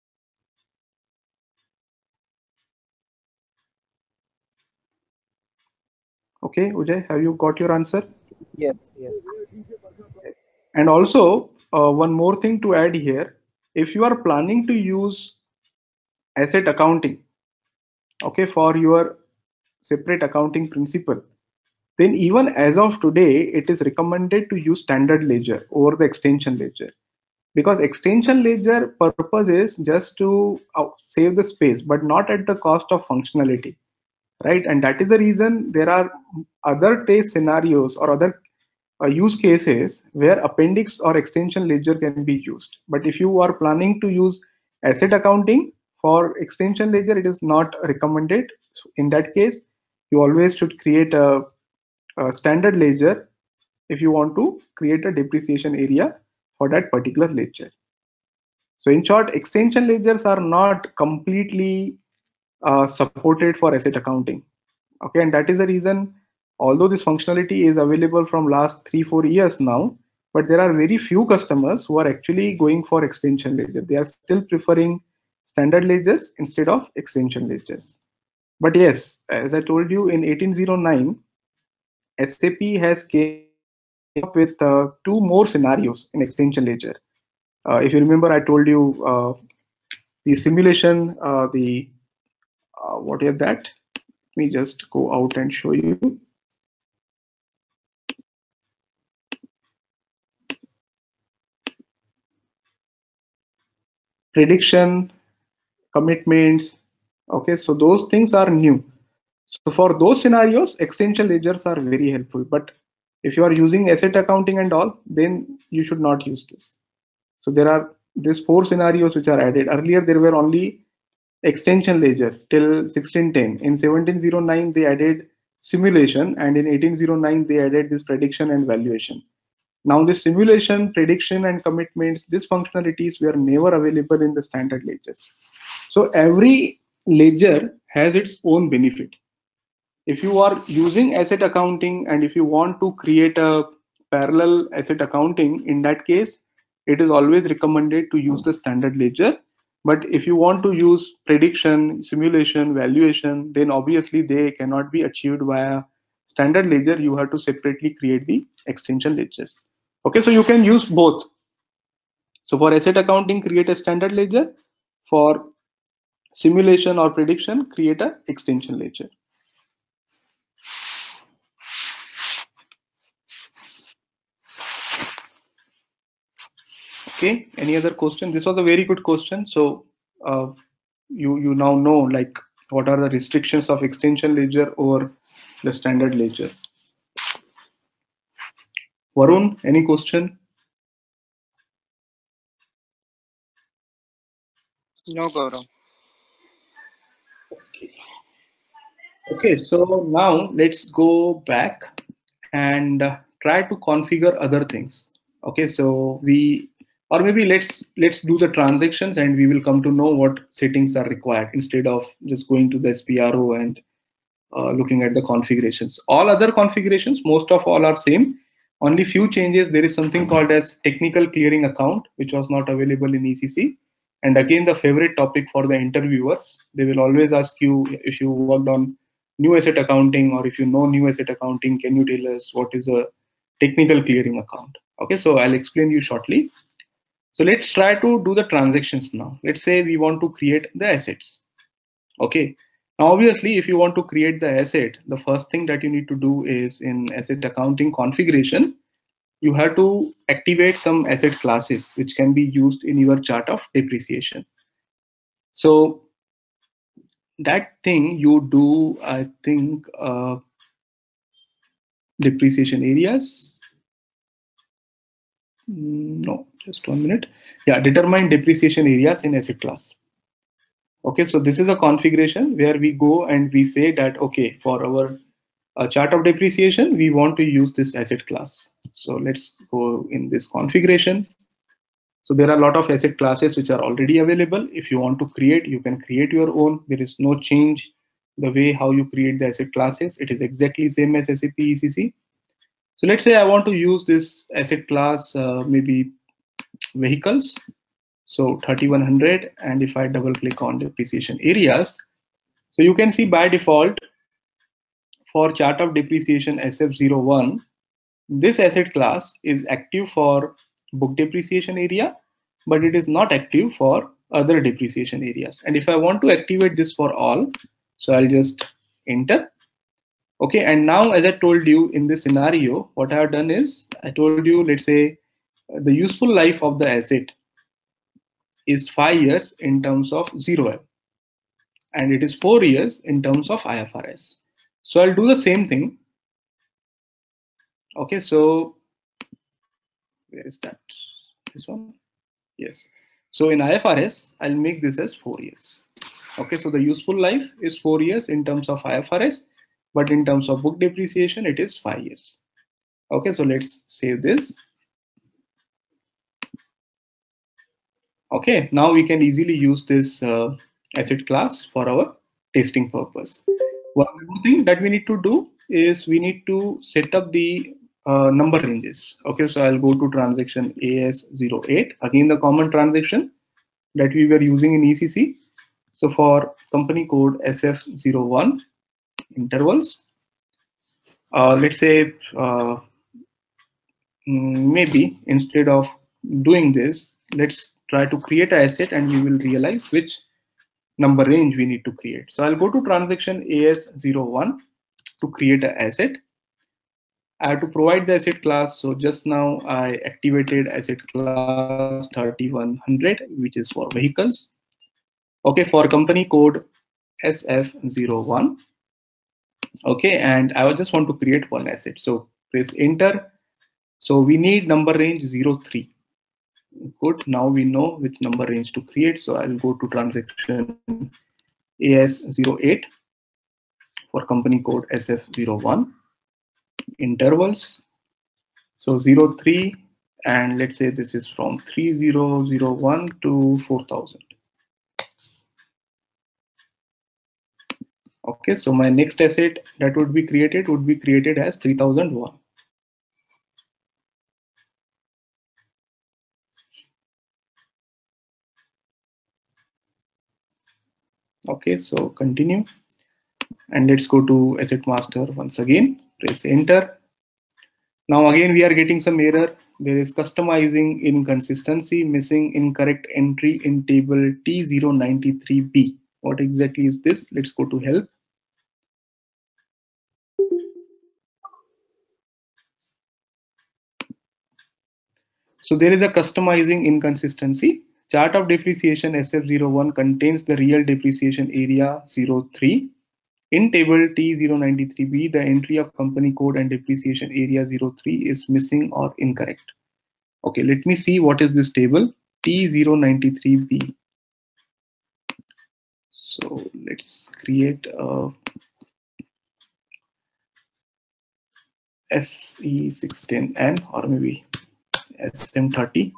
[SPEAKER 1] Okay, Ujay, have you got your answer?
[SPEAKER 5] Yes, yes.
[SPEAKER 1] And also one more thing to add here, if you are planning to use asset accounting okay, for your separate accounting principle, then even as of today, it is recommended to use standard ledger over the extension ledger, because extension ledger purpose is just to save the space, but not at the cost of functionality, right? And that is the reason there are other case scenarios or other use cases where appendix or extension ledger can be used. But if you are planning to use asset accounting for extension ledger, it is not recommended. So in that case, you always should create a standard ledger if you want to create a depreciation area for that particular ledger. So in short, extension ledgers are not completely supported for asset accounting. Okay, and that is the reason, although this functionality is available from last 3-4 years now, but there are very few customers who are actually going for extension ledger. They are still preferring standard ledgers instead of extension ledgers. But yes, as I told you, in 1809, SAP has came up with two more scenarios in extension ledger. If you remember, I told you the simulation, the what is that? Let me just go out and show you. Prediction, commitments. Okay, so those things are new. So for those scenarios, extension ledgers are very helpful. But if you are using asset accounting and all, then you should not use this. So there are these 4 scenarios which are added. Earlier there were only extension ledger till 1610. In 1709 they added simulation, and in 1809 they added this prediction and valuation. Now this simulation, prediction and commitments, these functionalities were never available in the standard ledgers. So every ledger has its own benefit. If you are using asset accounting and if you want to create a parallel asset accounting, in that case, it is always recommended to use the standard ledger. But if you want to use prediction, simulation, valuation, then obviously they cannot be achieved via standard ledger. You have to separately create the extension ledgers. Okay, so you can use both. So for asset accounting, create a standard ledger. For simulation or prediction, create a extension ledger. Okay, any other question? This was a very good question. So you now know like what are the restrictions of extension ledger over the standard ledger. Varun, any question?
[SPEAKER 3] No, Gaurav.
[SPEAKER 1] Okay, so now let's go back and try to configure other things. Okay, so or maybe let's do the transactions and we will come to know what settings are required instead of just going to the SPRO and looking at the configurations. All other configurations, most of all are same. Only few changes. There is something called as technical clearing account, which was not available in ECC. And again, the favorite topic for the interviewers, they will always ask you if you worked on new asset accounting or if you know new asset accounting, can you tell us what is a technical clearing account? Okay, so I'll explain you shortly. So let's try to do the transactions now. Let's say we want to create the assets. Okay, now obviously if you want to create the asset, the first thing that you need to do is in asset accounting configuration, you have to activate some asset classes which can be used in your chart of depreciation. So that thing you do, I think, depreciation areas. No, just 1 minute. Yeah, determine depreciation areas in asset class. Okay, so this is a configuration where we go and we say that, okay, for our chart of depreciation, we want to use this asset class. So let's go in this configuration. So there are a lot of asset classes which are already available. If you want to create, you can create your own. There is no change the way how you create the asset classes. It is exactly same as SAP ECC. So let's say I want to use this asset class, maybe vehicles. So 3100, and if I double click on depreciation areas, so you can see by default for chart of depreciation SF01, this asset class is active for book depreciation area, but it is not active for other depreciation areas. And if I want to activate this for all, So I'll just enter. Okay, and now as I told you in this scenario, what I have done is I told you, let's say the useful life of the asset is 5 years in terms of 0L, and it is 4 years in terms of IFRS. So I'll do the same thing. Okay, so where is that? This one? Yes. So in IFRS, I'll make this as 4 years. Okay, so the useful life is 4 years in terms of IFRS, but in terms of book depreciation, it is 5 years. Okay, so let's save this. Okay, now we can easily use this asset class for our testing purpose. One more thing that we need to do is we need to set up the number ranges. Okay, so I'll go to transaction AS08, again the common transaction that we were using in ECC. So for company code SF01 intervals, let's say maybe instead of doing this, let's try to create an asset and we will realize which number range we need to create. So I'll go to transaction AS01 to create an asset. I have to provide the asset class. So just now I activated asset class 3100, which is for vehicles. Okay, for company code SF01. Okay, and I just want to create one asset. So press enter. So we need number range 03. Good, now we know which number range to create. So I'll go to transaction AS08 for company code SF01 intervals. So 03, and let's say this is from 3001 to 4000. Okay, so my next asset that would be created as 3001. Okay, so continue, and let's go to asset master once again. Press enter. Now again we are getting some error. There is customizing inconsistency, missing incorrect entry in table T093B. What exactly is this? Let's go to help. So there is a customizing inconsistency. Chart of depreciation SF01 contains the real depreciation area 03. In table T093B, the entry of company code and depreciation area 03 is missing or incorrect. Okay, let me see what is this table T093B. So let's create a SE16N or maybe SM30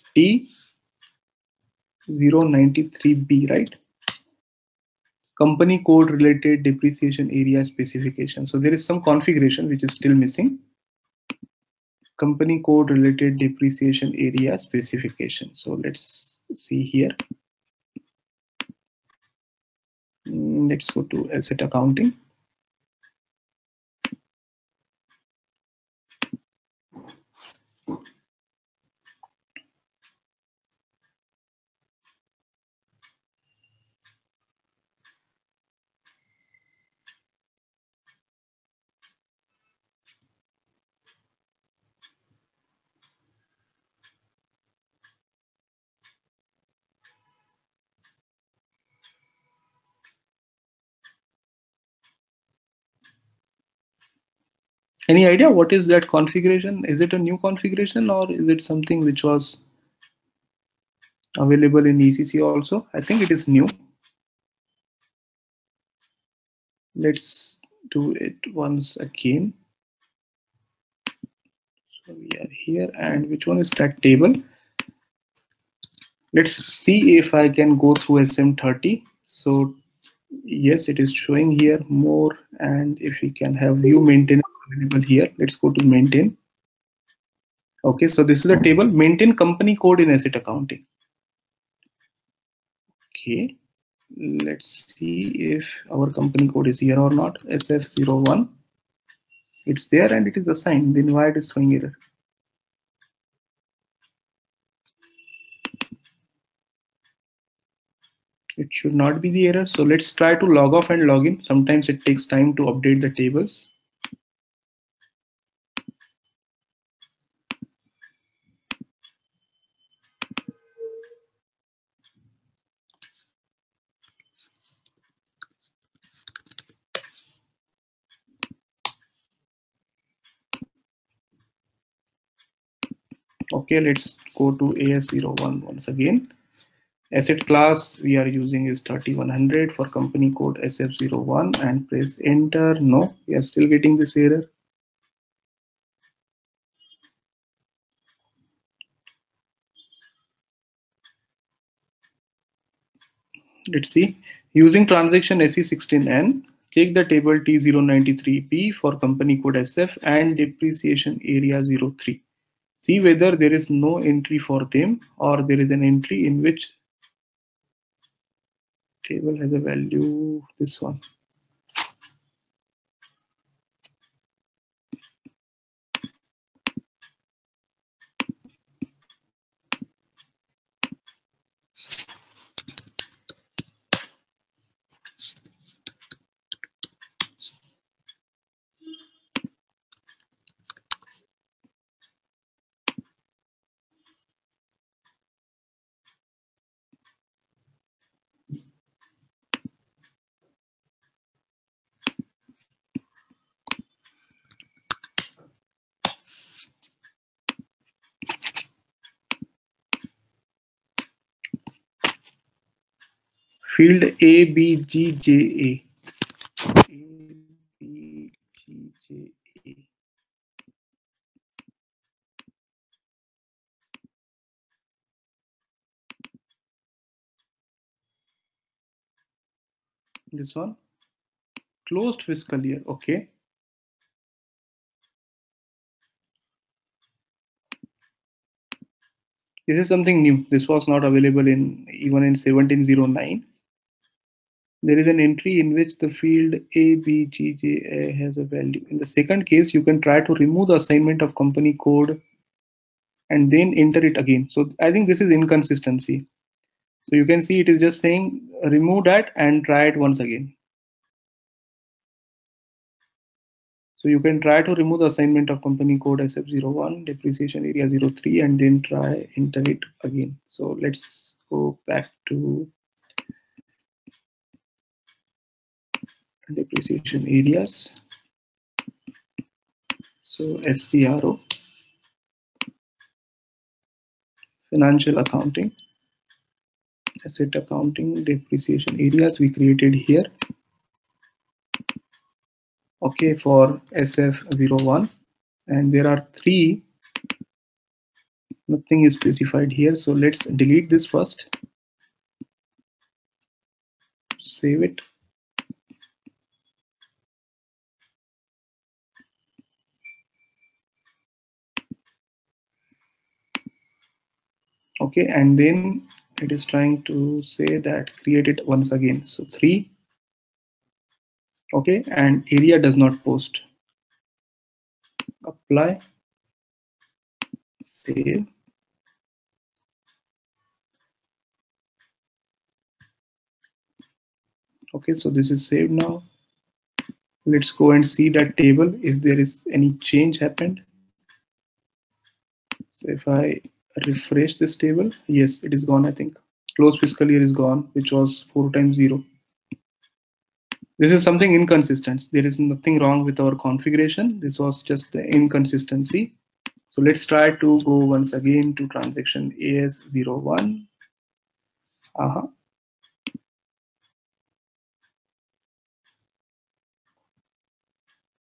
[SPEAKER 1] T093B, right? Company code related depreciation area specification. So there is some configuration which is still missing. Company code related depreciation area specification. So let's see here. Let's go to asset accounting. Any idea what is that configuration? Is it a new configuration or is it something which was available in ECC also? I think it is new. Let's do it once again. So we are here, and which one is that table? Let's see if I can go through SM30. So yes, it is showing here more, and if we can have view maintenance available here, let's go to maintain. Okay, so this is a table, maintain company code in asset accounting. Okay, let's see if our company code is here or not. SF01, it's there and it is assigned. Then why it is showing error? It should not be the error. So let's try to log off and log in. Sometimes it takes time to update the tables. Okay, let's go to AS01 once again. Asset class we are using is 3100 for company code SF01 and press enter. No, we are still getting this error. Let's see. Using transaction SE16N, check the table T093P for company code SF and depreciation area 03. See whether there is no entry for them or there is an entry in which table has a value, this one. Field A, B, G, J, A. A, B, G, J, A. This one, closed fiscal year. Okay. This is something new. This was not available in even in 1709. There is an entry in which the field A, B, G, J, A has a value. In the second case, you can try to remove the assignment of company code and then enter it again. So I think this is inconsistency. So you can see it is just saying remove that and try it once again. So you can try to remove the assignment of company code SF01, depreciation area 03, and then try enter it again. So let's go back to depreciation areas. So SPRO, financial accounting, asset accounting, depreciation areas we created here. Okay, for SF01, and there are 3. Nothing is specified here, so let's delete this first. Save it. Okay, and then it is trying to say that create it once again. So 3. Okay, and area does not post. Apply, save. Okay, so this is saved now. Let's go and see that table if there is any change happened. So if I refresh this table, yes, it is gone. I think close fiscal year is gone, which was 4 times 0. This is something inconsistent. There is nothing wrong with our configuration. This was just the inconsistency. So let's try to go once again to transaction AS01.